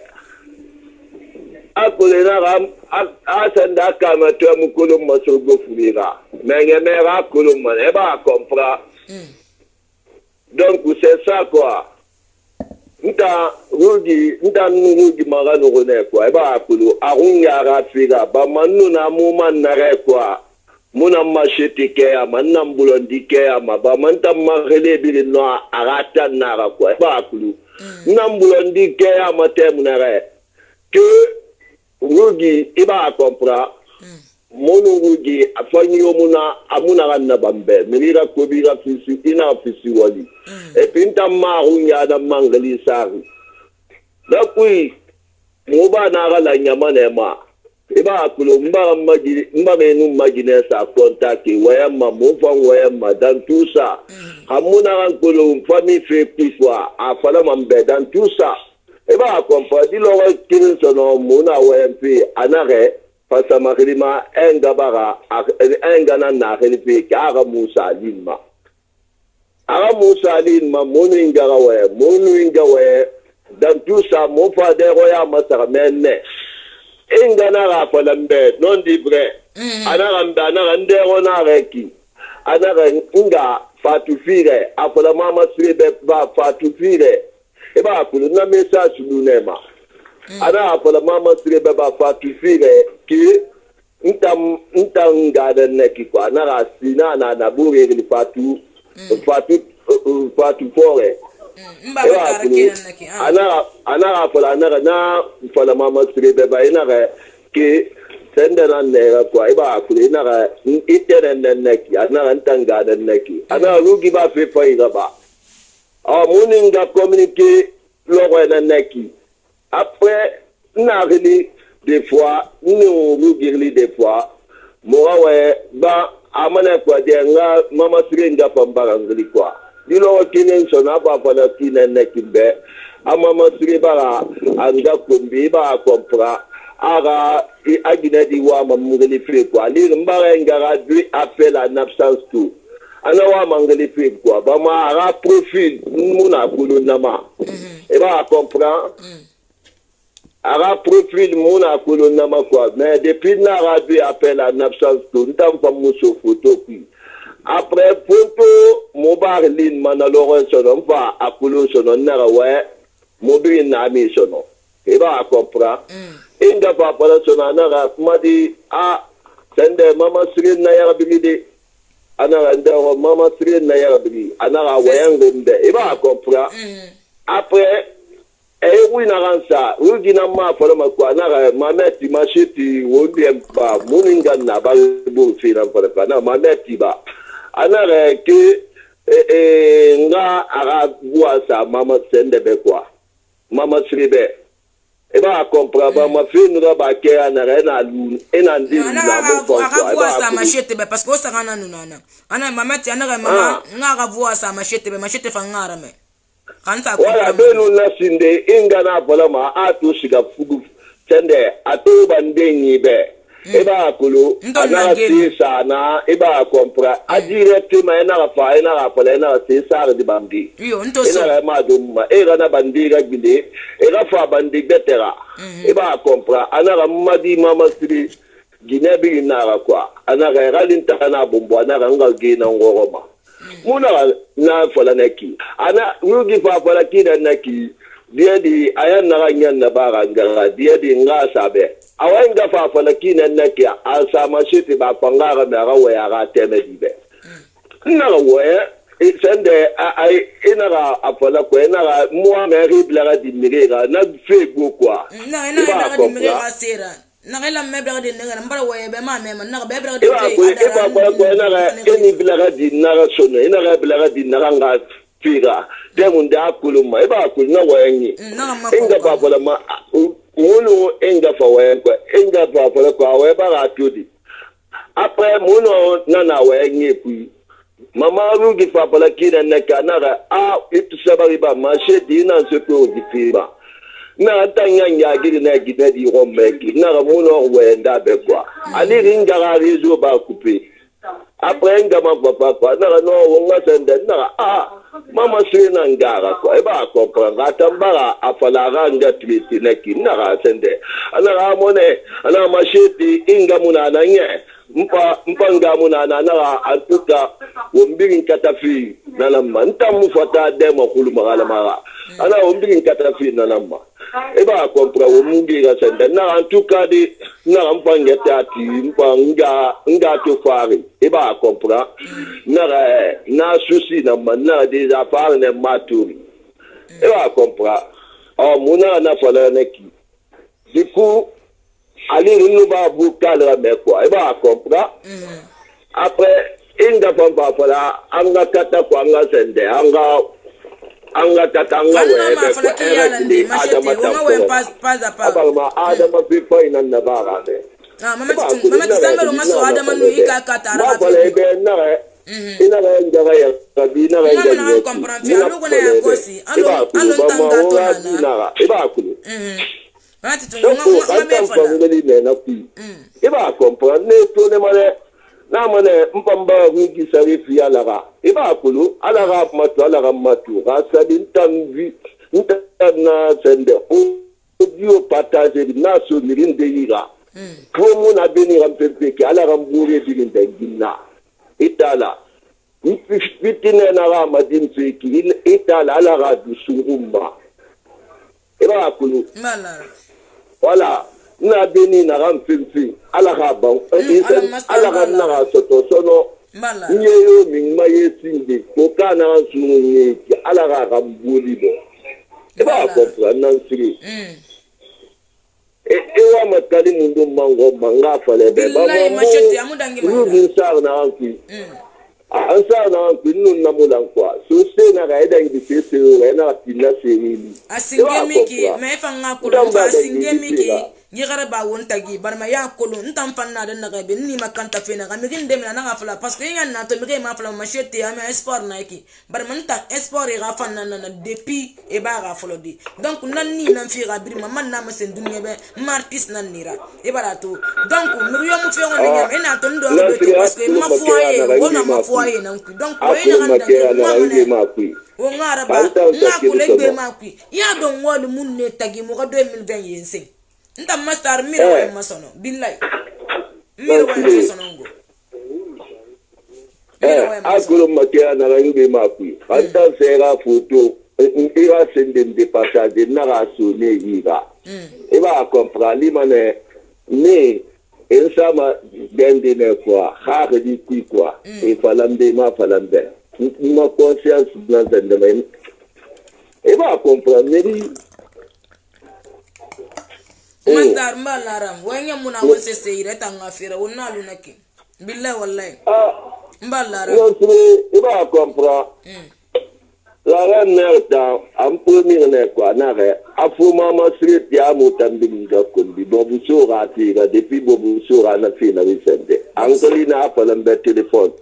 akole na ram asanda kama to mukolo masogo furira mais mera kolo man e ba comprendre donc c'est ça quoi nta rugi nta rugi mara no ne quoi e ba kolo arunya rafira ba manu na mu man na re quoi muna machete ke ya manna mbulondi ke ya ba manta marele bi no arata na ra quoi e ba kolo nambulondi ke ya matem na re que rugi iba kompra mono rugi afanyi omuna amuna ganna bambe mirira kobira fisi ina fisi wali e pinta maru nya da mangali sari da kui Moba na la nyamanema. Iba kulo mba magi mba menu magine sa contacte wayama mofa wayama dans tout ça. Hamuna kulo famille fait quoi a fala mambe dans tout ça. Iba comprendre di lo kirin sono muna wayampi anare pasa makrima engabara engana na khelifi ka Musa Lima. Ara Musa Lima monu ingara way monu ingawe dans tout ça mon frère roya masara menne. Ingana rafalambe non dibre anara ndana ndero na reki anara nga fatufire afola mama sirebe ba fatufire e ba kulu na message lunema ana afola mama sirebe ba fatufire ki ntam ntanga da neki kwa anara sina na na bure ni fatu fatu fatu fore ana ana fala ana na fala mama sirebe ba ina ke senda na ne kwa iba kule ina itene neki ana ntanga da neki ana rugi ba fe fa ina ba a muninga communiquer lo na neki après na reli des fois nous rugi reli des fois moi ouais ba amana kwa de nga mama sirenga pambara ngli kwa dilo kinen sona ba fala kinen nekimbe amama sireba anga kombi ba kompra aga agina di wa mamngeli fe kwa li mbara ngara du appel en absence tout ana wa mangeli fe kwa ba ma ara profil muna kulunama e ba comprend ara profil muna kulunama kwa mais depuis na ara du appel en absence tout ntam pa muso photo qui après photo mobar lin manaloro sono fa akulo sono nara wa mobi na mi sono e ba comprend inga pa para sono nara madi a sende mama sirin na ya bigide anara ndo mama sirin na ya bigi anara wayango mde e ba comprend après e wina ransa ugina ma folo makwa nara mameti mashiti wodi empa muninga na ba bu fina folo na mameti ba anara ke eh nga ara buasa mama sende be kwa mama sribe e ba comprendre ma fille nous ba ke anara na lu ena ndi la mo kwa ara buasa machete be parce que ça kana nuna ana mameti anara mama nga ara buasa machete be machete fangara me kansa ko wala benu na sinde inga na bolama atu shiga fugu tende atu bandenyi be eba kulu ana sisa na eba kompra adirect ma ena fa ena fa ena sisa di bandi yo nto so ena ma dum era na bandi ga gide era fa bandi betera eba kompra ana madi mama siri ginebi na kwa ana ga ralinta na bombo ana nga gina ngoroma muna na fola neki ana rugi fa fola kina neki dia di ayan na ganyan na bara ngara dia di nga sabe awen ga fa fola kina neki asa mashiti ba pangara na ga waya ga teme dibe na waya sende ai ina ga afola ko ina ga mo me ribla ga di mirega na fe go kwa na ina ga di mirega sera na gela me bla de ngara mbara waye be ma me na be bla de e ba ko ko na ga eni bla di na ga sono ina ga bla di na ga figa de mun da kuluma e ba kul na waye ni inga ba bola ma munu inga fa waye ko inga ba bola ko waye ba ga tudi après munu na na waye ni ku mama rugi fa bola kina na ka na ga a itu sabari ba ma she di na se ko di fiba na tanya nyagiri na gida di romeki na ramuno wenda be kwa ali ringa ga rezo ba couper après ngama papa kwa na no wonga sende na ah mama sina ngara kwa e ba comprendre atambara afala ranga twiti neki na ga sende ana ramone ana mashiti inga muna na nye mpa mpa nga muna na na antuka wombiri katafi na lamba ntamu fata demo kuluma gala mara ana wombiri katafi na lamba e ba kompra wo mungi ga sende na antuka di na mpange tati mpanga nga to fari e ba kompra na na susi na mana des affaires ne maturi e ba kompra o muna na fala neki diku ali rinu ba bu kala me ko e ba kompra après inga pamba fala anga kata ko anga sende anga anga tatanga we ma fala ki yala ndi machete wonga we pas pas a pas abama adama fi fa ina na bara de ah mama tu mama tu sambelo ngaso adama no ika katara ba fala be na ina ga ngaga ya kabina ga ngaga mama na comprendre fi alo kona ya kosi alo alo tanga to na iba kulu mhm ati tu wonga wonga be fala ngeli ne na fi iba comprendre ne to ne male na mane mpamba wiki sari fi ala ga iba kulu ala ga matu ala ga matu ga sadin tanvi ntana sende audio partager na so nirinde yiga pour mon abeni rampepe ki ala ga mbure dirinde ginna itala bitine na ga madin ki itala ala ga dusungumba iba kulu mala wala na beni na rampepe ala ga ba ala ga na ga soto sono mala nyeyo mingma yesinde ko kana sunye ki ala ga ga mbuli bo iba ko nan siri mm e e wa matali mundu mango manga fale be ba billahi machete amudangi mu bin sar na anki mm an sar na anki nun na mulan kwa so se na ga ida idi se se re na tinna se ni asingemi ki me fanga ko fa asingemi ki ni gara ba won tagi barma ya kolo ntam fanna den na be ni makanta fe na mi gin dem na nga fala parce que yan na to mi ma fala machete am espoir na ki barma nta espoir ga fanna na depuis e ba ga folo di donc nan ni nan fi ga birima man na ma sen dunya be martis nan nira e bara to donc mi yo mu fe on ngam e na to ndo do parce que ma foyer wona ma foyer nan ku donc o e na ngam ma ku o ngara ba na ku le be ma ku ya don wol mun ne tagi mo ga deux mille vingt yense nta master mira wa masono billahi mira wa masono ngo eh akulo makia na rangi mapi anta sera photo ira sende de passage na ga sone ira e ba comprendre mane ne ensama dende ne quoi ha di qui quoi e falambe ma falambe ma conscience na dende men e ba comprendre Master mbalaram wanya muna wose seire tanga fira wona lunaki billahi wallahi mbalaram no sire iba compra la renata am premier ne kwa na re afu mama sire ya mutambing ga kundi bobu sura ti ga depuis bobu sura na fi na vicente angoli na apala mbe telephone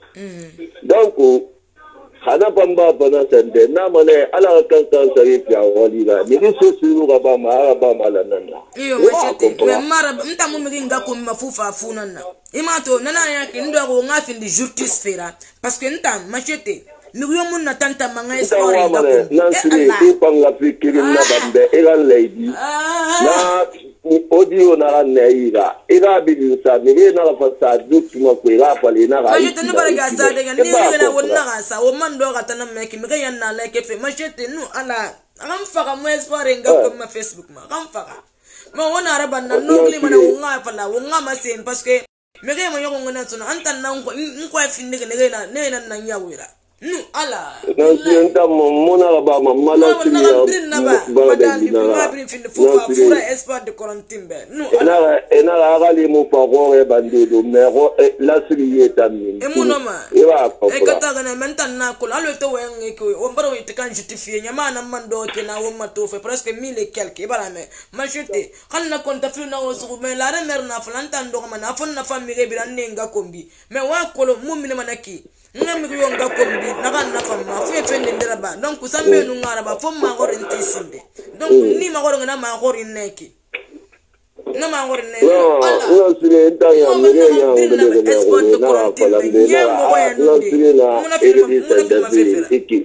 donc khana pamba bana sende na mane ala kan kan sare ya wali ga ni so suru ga ba ma ba mala nana iyo machete we mara nta mu mi nga ko mafufa funana imato nana yake ndo go ngafi ndi justice fera parce que nta machete mi yo mun na tanta manga espoir ga ko nan sire e panga fikiri na bambe ira lady na audio na neira ira bi sa mi na fa sa duki ma ko ira fa le na ga machete no bara ga sa de ga ni na wonna ga sa o man do ga tan meki mi ga yan na like fe machete no ala ram fa mo espoir ga ko ma facebook ma ram fa ma wona araba na nongli mana wonga fa la wonga ma sen parce que mi ga ma yo ngona tuna antan na ko ko fi ne ne na ne na nya wira no ala na sienta mona ba mama la tini ya ba da ni ma brin fin fufa fura espoir de quarantaine no ena ena la gali mo fa go e bandido mero la siri etami e monoma e ba ko e kata gana mentan na ko alo to wen e ko o mbaro ite kan justifier nyama na mando ke na wo mato fe presque mille et quelques bala me ma chute kan na konta fi na wo su me la remer na flanta ndo ma na fon na famille bi ran nga kombi me wa ko lo mummi manaki ngam mi yo nga kombi naga na fama fu e fende nderaba donc sambe nu ngara ba fo ma gor intisinde donc ni ma gor ngana ma gor neki na ma gor neki no sire nda ya mi re ya ngene de esport de quarantaine ye mo ko ya ndi muna filma iki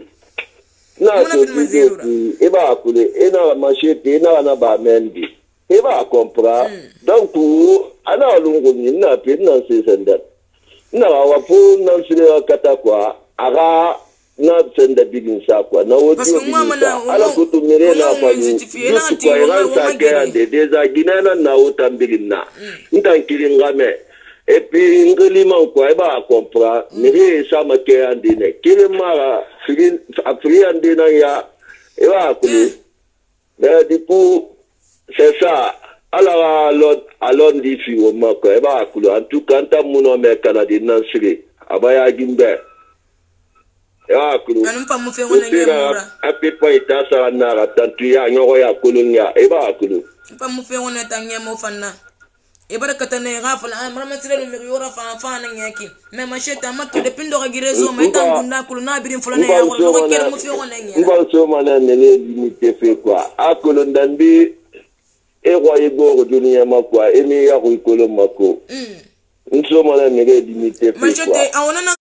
na so e ba kule e na machete na na ba mendi e ba compra donc ana lungu ni na pe na se senda na wa fu na sire kata kwa aga na senda bigin sa kwa na wodi ala kutu mere na fa ni su kwa ran sa ke ande deza ginana na utambigin na ntankiri ngame e pi ngeli man kwa ba compra mere sa ma ke ande ne kire mara firin afri ande na ya e ba kuli da dipu c'est ça ala lot alon di fi o ma ko e ba kulu en tout cas ta muno me kala di nan sire abaya gimbe ya kulu anu pa mu fe ngona nyamura api pa ita sa na tantu ya nyoko ya kulunya e ba kulu pa mu fe ngona tanya mo fanna e barakata ne gafala amra masire no mi yora fa fa na nyaki me machete amato de pindo ga girezo ma itangunda kulu na birin fulana ya ko no kere mu fe ngona nya ngba so mana ne le limite fe kwa akulu ndambi e kwa yego dunia makwa e mi ya ko ikolo mako mm nso mana ne le limite fe kwa machete awona na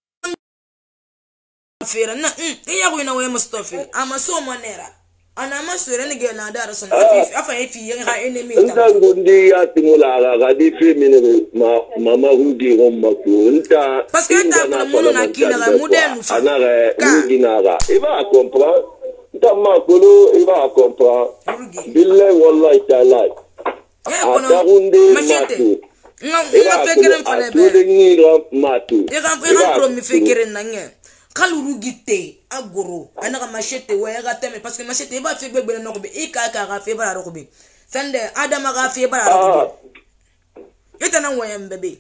fera na mm ya ko ina we mustafi ama so manera ana masure ni gela dara son afi afa efi ya ha enemy ta ngundi ya timula ga di fi mine ma mama hudi rom mako nta parce que ta ko mono na kina ga modelu fa ana ga hudi na ga e va comprendre nta makolo e va comprendre billahi wallahi ta'ala ata hunde matu nga fekere mfale be atu ni ra matu e ga e ga pro mi fekere nanye kalurugite agoro anaka machete waya gateme parce que machete ba fe gbegbe na ko be ikaka ga fe ba ro ko be sande adama ga fe ba ro ko be etana waya mbebe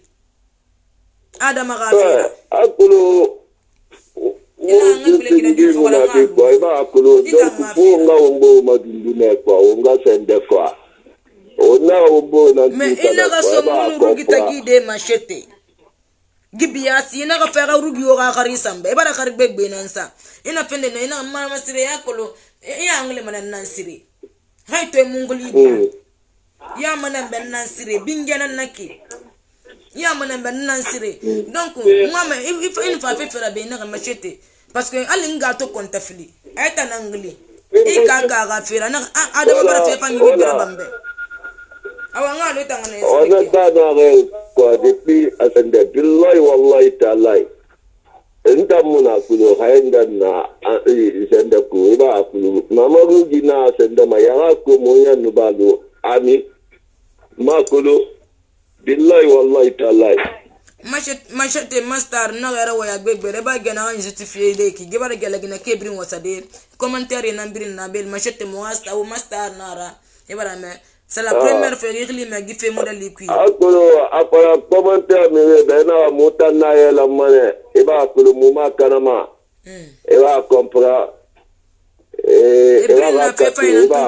adama ga fe akulu ina ngabule kida di fola nga ko ba akulu donc fo nga wombo madundu ne ko nga sende ko ona wombo na me ina ga so mulurugita gide machete gibiasi ina ka fera rugi o ga karisambe e bara karbe gbe nansa ina fende na ina mama sire yakolo ya angle manan nansire hay to mungoli ya manan ben nansire bingena naki ya manan ben nansire donc mama if in fa fe fera be na ka machete parce que alinga to konta fili ayta nangli e ka ka ga fera na adama bara fe fa ngi bira bambe awanga lo tangana ese ona tana re ko depuis asende billahi wallahi ta'ala enta muna kulo haenda na sende ko ba kulo mama rugi na sende ma ya ko moya nubalo ami makulo billahi wallahi ta'ala machete machete master na gara waya gbegbere ba gena an justifier de ki gebara gele gena kebrin wasade commentaire na birin na bel machete mo asta o master nara e bara me c'est la première fois que je me fait modèle liquide. Akolo akolo commentaire me be na mutana ya la mane e ba akolo muma kanama. E ba comprendre e e ba ka e ba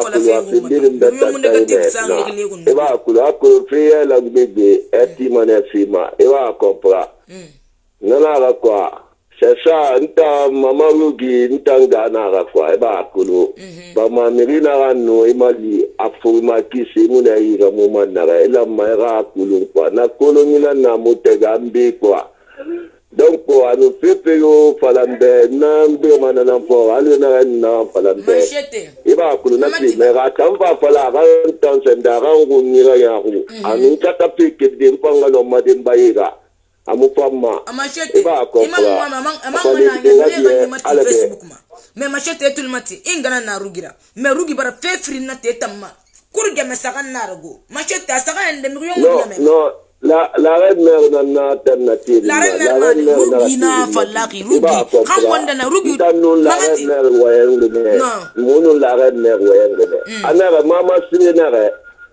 e ba akolo akolo fe la gbegbe e ti mane fima e ba comprendre. Nana la quoi c'est ça nta mama rugi nta ngana ga kwa e ba akolo ba ma mirina ga no e mali afuma kisi muna ira mo manara ela ma ga akolo kwa na kolonila na motega mbi kwa donc ko anu pepe yo falambe na mbe manana fo ale na na falambe e ba akolo na ti me ga tamba fala ga tan senda ga ngunira ya ru anu kata peke de mpanga no mademba ira amufama amachete imam mama mama na ngene ngene mati Facebook ma me machete tout le mati ingana na rugira me rugi bara fe free na tetamma kurge me saka na rugo machete asaka ende mi yongo ya me no la la red mer na na alternative la red mer rugi na falaki rugi kan wanda na rugi la red mer wayenge ne munu la red mer wayenge ne anara mama sire na re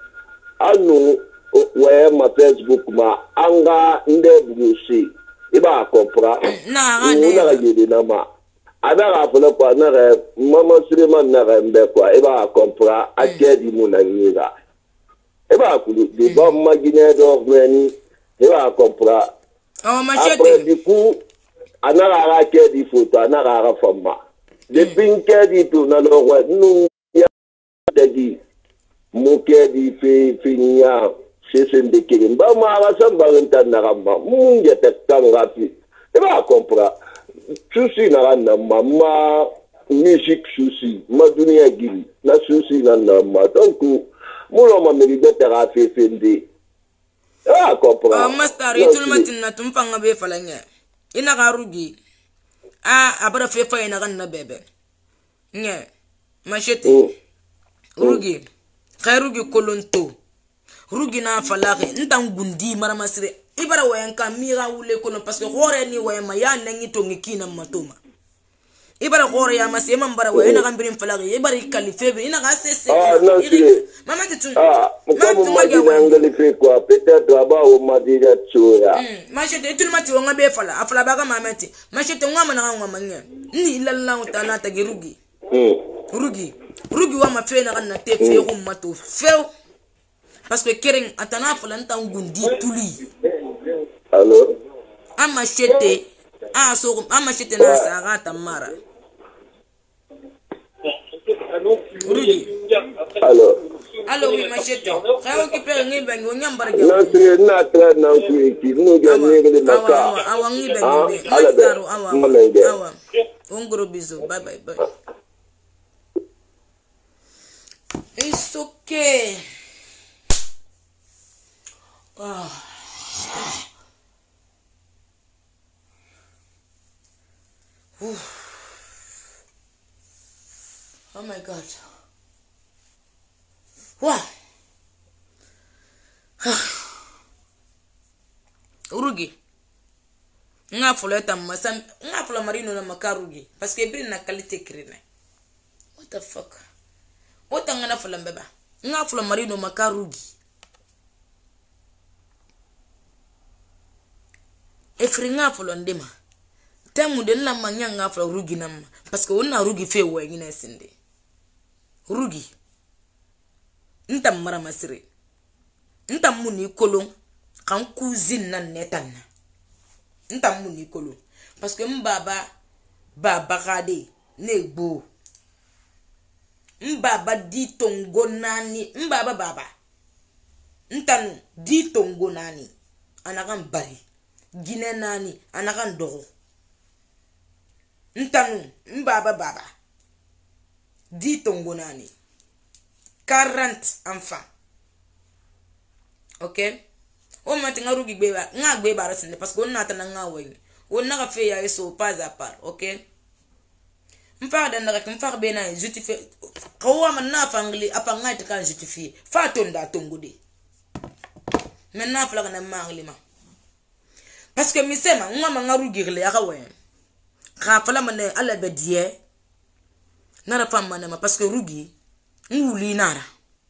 anu where my Facebook ma anga nde bugusi iba kompra na na gidi na ma ada afuna kwa na re mama sirema na re mbe kwa iba kompra akedi mu na ngira iba kulu di bom magine do meni iba kompra oh machete du coup anara ra akedi photo anara ra fama de pinke di tu na lo wa nu ya degi mu kedi fi finya sende kirim ba ma ga samba ngata na gamba munge tekanga pi e ba kompra susi na na mama music susi ma dunia gili na susi na na ma donc mulo ma me libeta ga fe fende e ba kompra ah master itul matin na tumpanga be falanya ina ga rugi ah abara fe fa ina gan na bebe nye machete rugi khairugi kolonto rugi na falake ntan gundi marama sire ibara wayan ka mira wule kono parce que hore ni wayan ma ya nangi to ngikina matoma ibara gore ya masi man bara wa ina kan birin falagi ibara kalife ina ga sese ah non c'est mama tu ah comme ma dit anglais fait quoi peut-être là-bas au madina choya hmm machete tout le mati wonga be fala afala baga mamati machete ngwa na ngwa manya ni ilallahu ta'ala tagirugi hmm rugi rugi wa ma fe na kan na te fe ko mato feu parce que kering atana fala nta ngundi tuli allo a machete a so a machete na sa ta mara rugi allo allo oui machete xawo ki pe ngi bangi o nyambara ge non c'est na tra na ku ki no ga ni ga na ka awa awa ngi bangi de mataro awa awa un gros bisou bye bye bye. It's okay. Ah. Ooh. Oh my God. Wow. Urugi. Nga fuleta masam nga fula marino na makarugi parce que brin na qualité krine. What the fuck? What ngana fula mbeba? Nga fula marino makarugi. Efri nga fula ndema. Temu de la manya nga fula rugi nama parce que wona rugi fe wo ngina sinde. Rugi. Ntam mara masire. Ntam muni kolon kan cousine na netanna. Ntam muni kolon parce que mbaba baba gade negbo. Mbaba di tongo nani mbaba baba. Ntanu di tongo nani anakan bari. Gine nani anakan dogo. Ntanu mbaba baba. Di tongo nani. quarante enfants. OK? O mati nga rugi beba, nga beba rasinde parce que on nata na nga wenye. On na fait ya eso pas à part, OK? Mfa da ndaka mfa be na justifie. Ko ma na fangli apa nga ita kan justifie. Fa tonda tongude. Mais na fla na mangli ma. Parce que mi sema nga nga rugi le aka wenye. Ka fala mane ala be die. Na ra fam ma parce que rugi nguli nara.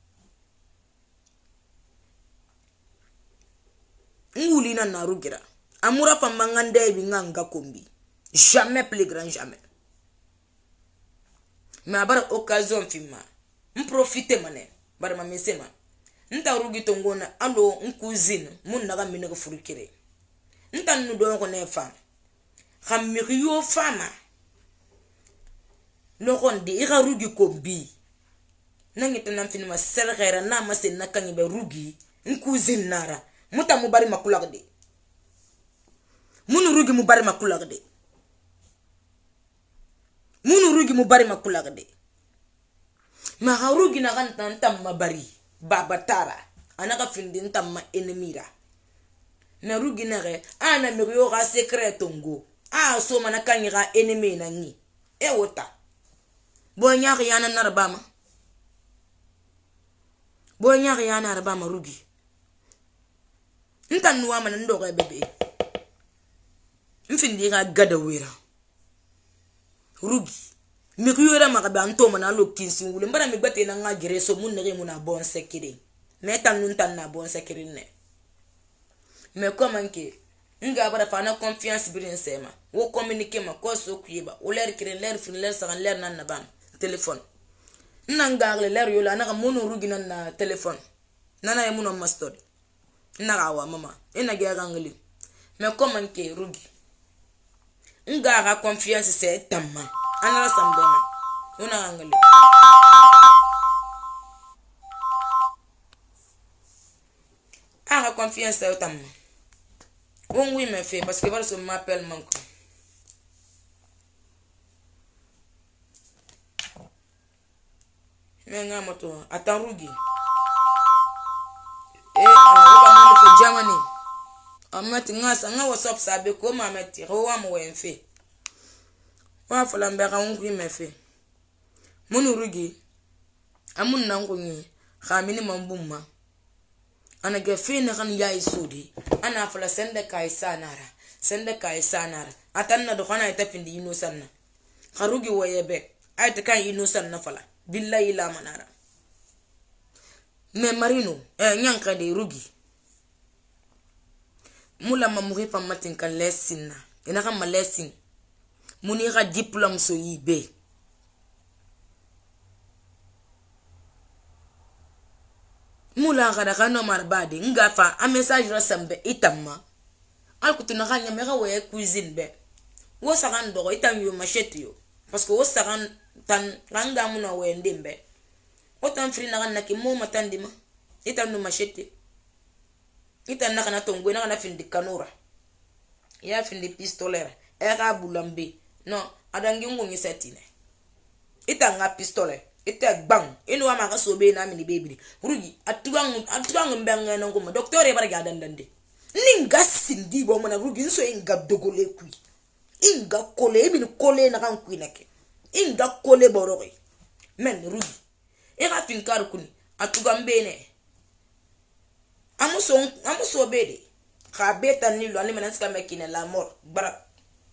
Nguli na narugira. Amura pambangande bi nganga kombi. Jamais plus grand jamais. Mais abara occasion fima. M'profite mané. Bara ma mesema. Nta rugi tongona alo nkuzine mun naga minega furukire. Nta nudo ko ne fam. Khamiriyo fama. Lokonde ira rugi kombi. Nangita na finima sergera na mase nakangi be rugi nkuzine nara. Muta mubari makulagde. Munu rugi mubari makulagde. Munu rugi mubari makulagde. Ma harugi na ganta ntam mabari. Babatara. Anaka findi ntam ma enemira. Na rugi na re. Ana miriyo ga sekretongo. A so manakani ga enemi na ngi. E wota. Bo nyari yana narabama. Bo nyari yana narabama rugi. Nta nuwa mana ndoga bebe. Mfindi ga gada wera. Rugi. Mikuyora makabe anto mana lo kinsi wule. Mbara migbate na nga gereso munere muna bon sekire. Meta nunta na bon sekire ne. Me komanke. Nga bara fana confiance birin sema. Wo communique ma ko so kuyeba. O ler kire ler fin ler sagan ler nan na bam. Telephone. Nanga ler yola na mono rugi nan na telephone. Nana yemuno mastod. Nagawa mama ina gera ngeli me comment ke rugi ngara confiance c'est tamma ana sambema una ngeli ara confiance c'est tamma on oui me fait parce que voilà ce m'appelle manko me nga moto atan rugi eh ana ko Germany amati ngasa nga WhatsApp sabe ko mamati ro wa mo wenfe wa fulamba ka ngui mefe munu rugi amun nango ni khamini mambumma ana gefe na kan yayi sudi ana fula sende kai sanara sende kai sanara atanna do khana ita findi yino sanna Kharugi wayebe ay te kan innocent na fala billahi la manara me marino eh nyanka de rugi mula mamuri pa matin kan lesson na ina kan ma lesson muni ga diplôme so yibe mula ga da kano marbade ngafa a message rasambe itamma alkutu na ganya me ga waye cuisine be wo sagan do itam yo machete yo parce que wo sagan tan ranga muna wende mbe o tan fri na ganna ki mo matandima itam no machete itam na kana tongo na kana fin di kanura ya fin di pistolera e ga bulambe no adangi ngungi setine itam nga pistolet ite bang inu wa maka sobe na mini baby rugi atugang atugang mbanga na ngoma docteur e barga dandande ninga sindi bo mana rugi nso inga dogole kui inga kole bin kole na kan kui nake inga kole borori men rugi e ga fin kar kuni atugang bene amuso amuso bede ka beta ni lo ani menaska mekine la mort bara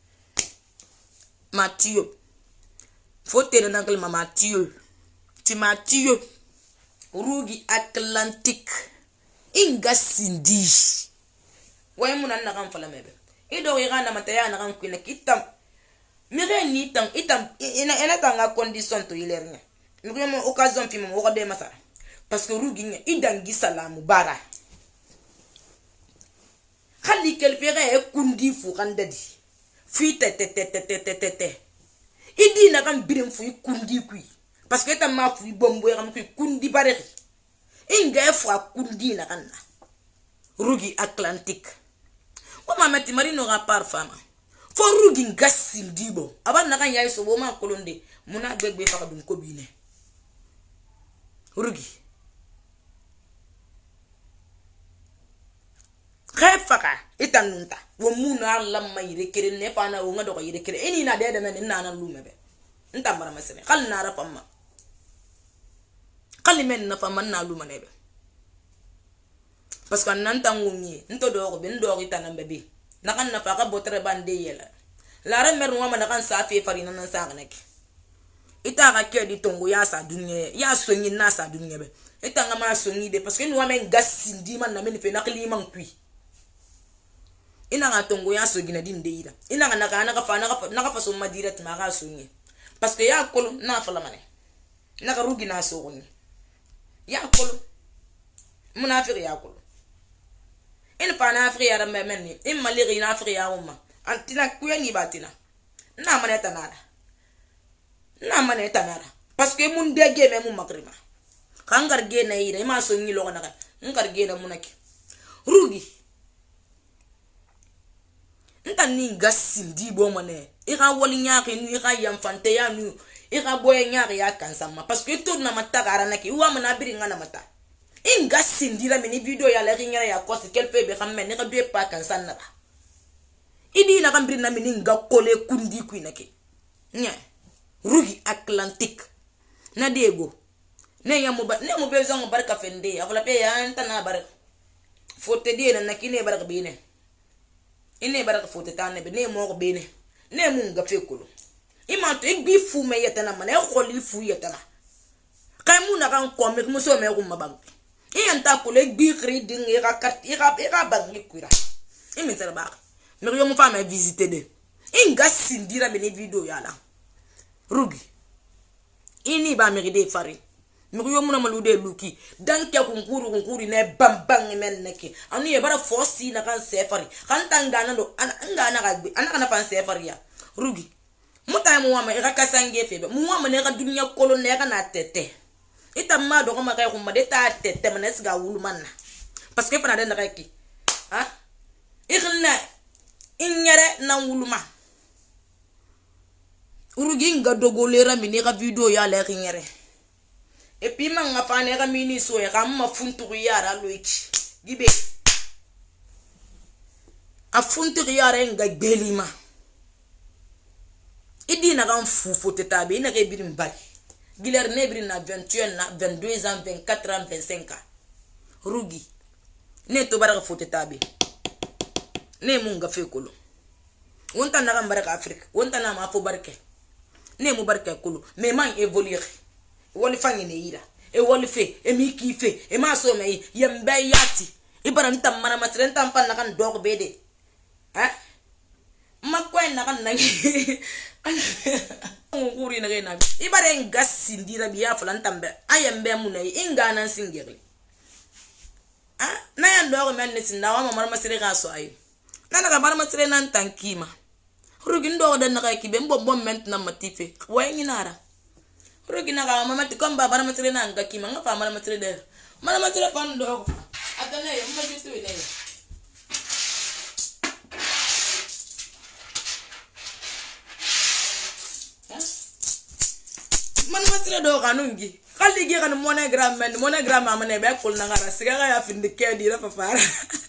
Mathieu faut te dans ma Mathieu ti Mathieu rugi Atlantique inga sindi way munan na kan fala mebe ido ira na mataya na kan kwina kitam mire ni tam itam ina ina tanga condition to ilernya mire mo occasion fi mo ko de masa parce que rugi nya idangi salamu bara khali kel fere e kundi fu kandadi fi te te te te te te te idi na kan birim fu kundi kui parce que ta ma fu bombo e kam kundi bare inga e fu kundi na kanna rugi Atlantique o ma metti marino ga parfama fo rugi ngasim dibo aba na kan yayi so bo ma kolonde muna gbegbe fa dum ko bine rugi khefaka itanunta wo muna lamma yire kere ne fa na wo ngado ko yire kere eni na de de men na na lumebe nta mara masene khal na ra famma khali men na famma na lumanebe parce que nanta nguni nto do ko ben do itana bebe na kan na fa ka botre bande yela la ra mer ngoma na kan sa fi farina nan sa kanake ita ka ke di tongo ya sa dunya ya sonyi na sa dunya be ita ngama sonyi de parce que nous men gasindi man na men fe na kliman kui ina nga tongo ya so gina din de ida ina nga naka naka fa naka naka fa so madira tma ga so ni parce que ya kolo na fa la mane naka rugi na so ni ya kolo munafiri ya kolo ina pa na afri ya rambe men ni in maliri na afri ya umma antina kuya ni batina na mane tanara na mane tanara parce que mun dege me mun makrima kangar ge na ida ma so ni lo naka ngar ge na munaki rugi nta ninga sindi bo mane ira woli nyaaki nu ira yamfante ya nu ira boye nyaaki ya kansama parce que tout na mata garana ki wa mana biringa na mata inga sindi la mini video ya la ringa ya kosi kel pe be xamme ne ka be pa kansanna ba idi na kambri na mini nga kole kundi kuina ki nya rugi Atlantique na dego ne ya mo ba ne mo be zongo barka fende ya wala pe ya nta na bar fote de na kine barka bine ine baraka fote tane be ne mo bene ne mun ga fekolo ima to igbi fu me yetana mane kholi fu yetana kay mun na kan ko me mo so me ko mabang e anta ko le gbi reading e ga kat e ga e ga bang ni kuira e mi tsara ba me yo mo fa me visiter de inga sindira be ne video yala rugi ini ba me de fari mi yo muna malude luki dan ke kunkuru kunkuri ne bambang men neke anu ye bara fosi na kan sefari kan tangana do an ngana ga gbe an kana fan sefari ya rugi muta mu wa ma e ka kasange febe mu wa ma ne ka dunya kolo ne ka na tete ita ma do ko ma kay ko ma de ta tete manes ga wulu manna parce que fana de na ki ha ikhna inyere na wulu ma rugi nga dogolera mi ne ka video ya le inyere et puis man nga fane ga mini so e ga ma funtu yara loiki gibe a funtu yara nga gelima idi na ga fu fote tabe na ga birim bari giler ne birim na vingt et un na vingt-deux ans vingt-quatre ans vingt-cinq ans rugi ne to bara fote tabe ne mun ga fe kolo wonta na ga baraka Afrique wonta na ma fo barke ne mu barka kulu me man évoluer woli fangi ne ira e woli fe e mi ki fe e ma so me yembe yati ibara ntam mana masre ntam pan na kan dog bede ha ma ko na kan na nguri na gena ibara ngasi ndira biya fulan tambe ayembe mu ne ingana singere ah na ya dog men ne sinda wa mama masre ga so ayo na na bar masre nan tankima rugin do da na ki be mbom bom ment na matife way ni nara rugin na ga mama ti kom ba bar masre na nga kima nga fa mama masre de mama masre fan do atane yo ma jitu ne man masre do kanungi kali gi kan monogram men monogram ma ne be kul na ngara siga ga ya finde ke di ra fa fara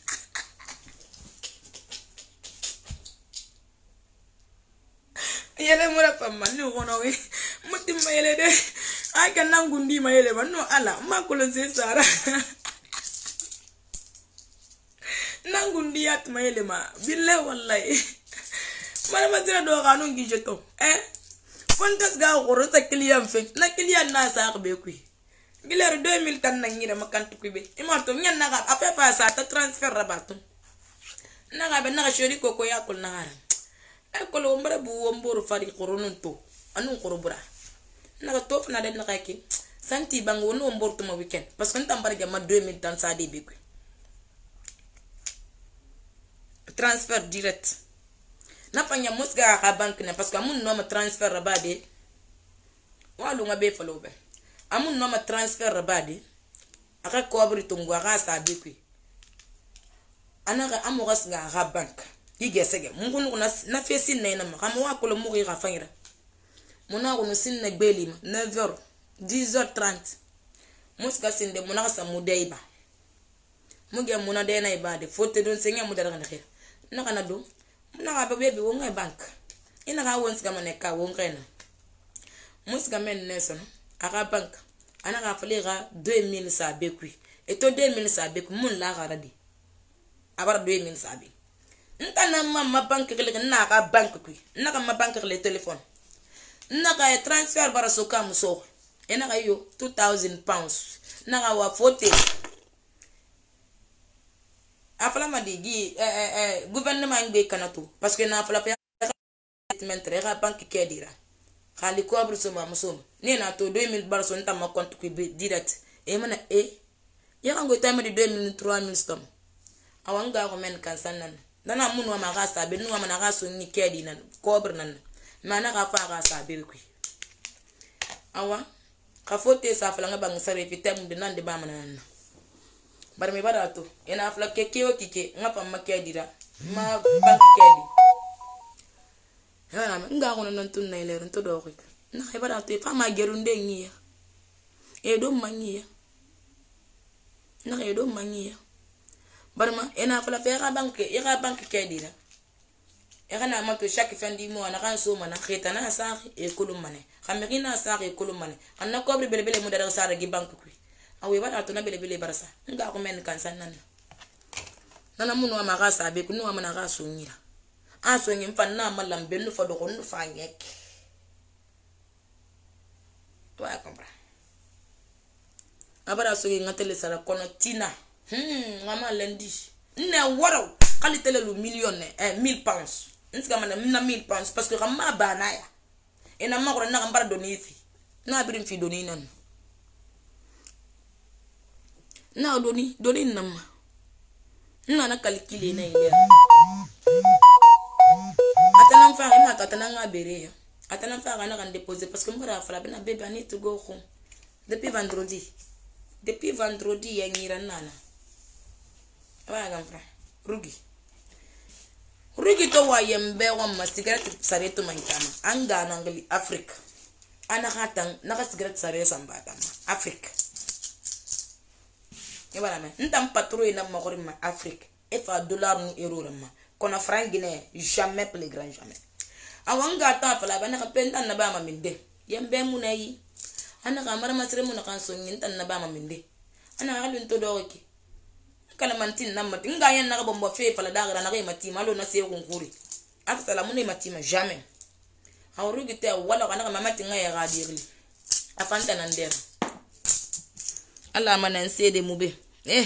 yele mura pamma ni wono we mutim mayele de ay kan nangundi mayele banno ala ma ko le sara nangundi at mayele ma bille wallahi mara madira do ganu ngi jeto eh fontas ga ko rota client fe na client na sa be ku giler deux mille tan na ngira makantu ku be imarto nyen na ga afa fa sa ta transfer rabato na ga be na ga shori ko ko ya ko na ngara ekolo mbara bu womboro fari korononto anu korobura na to fna den na kake santi bang wono womboro to ma weekend parce que ntam bara jama deux mille dans sa début transfert direct na panya musga ka bank na parce que amun no ma transfert rabade walu ngabe falo be amun no ma transfert rabade aka ko abri tungu aka sa début anaka amogas ga ka bank igesege mungunu na na fesi na ina kama wako lo mugi gafanyira muna ko no sin na gbelima neuf heures dix heures trente muska sinde muna sa mudaiba muge muna de na ibade fote don senya mudara kana khira na kana do muna ga bebe wonga bank ina ga wons ga maneka wonga na muska men nesono aka bank ana ga faliga deux mille sa bekui et to deux mille sa beku mun la ga radi abar deux mille sa beku ntana mama bank kele na ka bank ku na ka ma bank kele telephone na ka transfer bara soka muso ena ka yo two thousand pounds na ka wa forty afala madigi eh eh eh gouvernement ngbe kanato parce que na afala pa statement re ka bank ke dira khali ko abru soma muso ni na to deux mille bara so nta ma compte ku direct e mana e ya ka ngo time di deux mille trois mille stom awanga ko men kan sanan dana munwa magasa be nuwa mana gaso ni kedi nan kobre nan mana ga fa ga sa be ku awa ka fote sa fala nga bang sare fitem de nan de ba mana nan bar me barato ena afla ke kewo kike nga pa makedi ra ma bank kedi ha nga ko nan tun nay leer to do ko na ay barato fa ma geru nde ngiya e do mangiya na e do mangiya barma ena fala fera banque ira banque kedira era na mato chaque fin du mois na kan so mana khitana sa e kulum mane khamirina sa e kulum mane anna ko bele bele mu dara sa gi banque ku awe bana to na bele bele barasa nga ko men kan san nan nana munu ma ga sa be ku no ma na ga so nyira a so nyim fan na malam benu fa do ko nu fa ngek to a compra abara so ngatele sara kono tina Hmm, ngama lendi. Ne waro kali tele lu million eh mille pounds. Nska mana na mille pounds parce que kama bana ya. Ena makoro na kambara donisi. Na birim fi doni nan. Na doni doni nam. Na na calculer na ile. Atana mfa ma atana ngabere ya. Atana mfa na kan déposer parce que mbara fala bena bébé ani to go home. Depuis vendredi. Depuis vendredi ya ngira nana. Wala gampra rugi rugi to wa yembe wa ma cigarette sareto mankama anga nangali Afrika ana hatan naka cigarette sare sambata ma Afrika e wala me ntam patrouille na makori ma Afrika e fa dollar nu euro ma kona franc guinéen jamais plus grand jamais awanga ta fala bana ka penda na ba ma minde yembe munayi ana ka mara masre mun kan so ngin tan na ba ma minde ana halun to do ki kala mantin na mati nga yan na bombo fe fala dagra na kay mati malo na se kunkuri afta la mun mati ma jamais awrugi te wala kana mama tinga ya gadirli afanta nan der Allah manan sede mube eh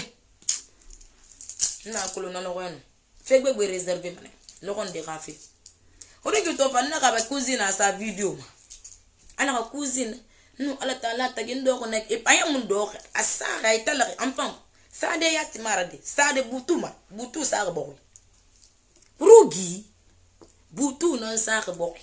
na kulo na logon fegbe be réserver mané logon de gafi awrugi to fa na ka ba cousine à sa vidéo ana ka cousine no ala taala tagin do ko nek e paya mun do asara itala enfant sa de yati marade sa de butuma butu sa ga boy rugi butu non sa ga boy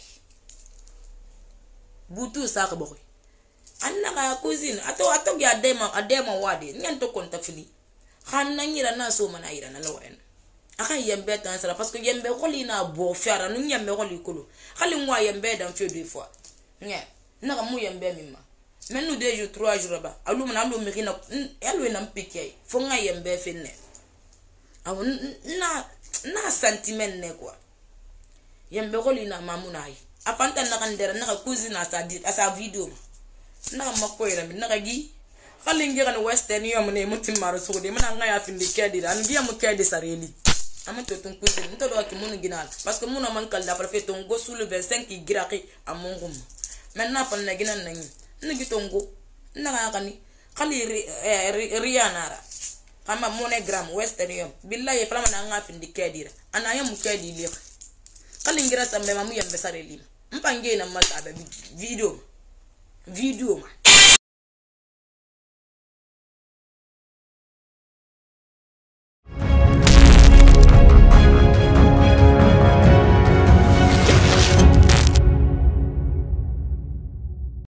butu sa ga boy anna ka cousine ato ato ya dema adema wade nyan to konta fini xanna nyira na so mana ira na lawen aka yembe tan sala parce que yembe xoli na bo fiara nu yembe xoli kulu xali ngwa yembe dan fe deux fois nya na ka mu yembe mimma men nous deux jours trois jours ba alu mana alu mirina elu na mpike fo nga yembe fenne aw na na sentiment ne quoi yembe xoli na mamuna yi apanta na kan dera na ka cousine à sa à sa vidéo na ma koyra mi na ka gi xali ngi kan western yom ne mutim maro so de mana nga ya findi kedi dan gi am kedi sareli amato ton cousine nto do ki munu ginal parce que munu man kal da parfait ton go sous le vingt-cinq qui graki amongum maintenant pa na ginan nani nigi tongo na ka ni xali riyanara kama monogram western yom billahi fama na nga findi kedi ana yam kedi li xali ngira sambe mamu yam besareli mpange na mata ba video video ma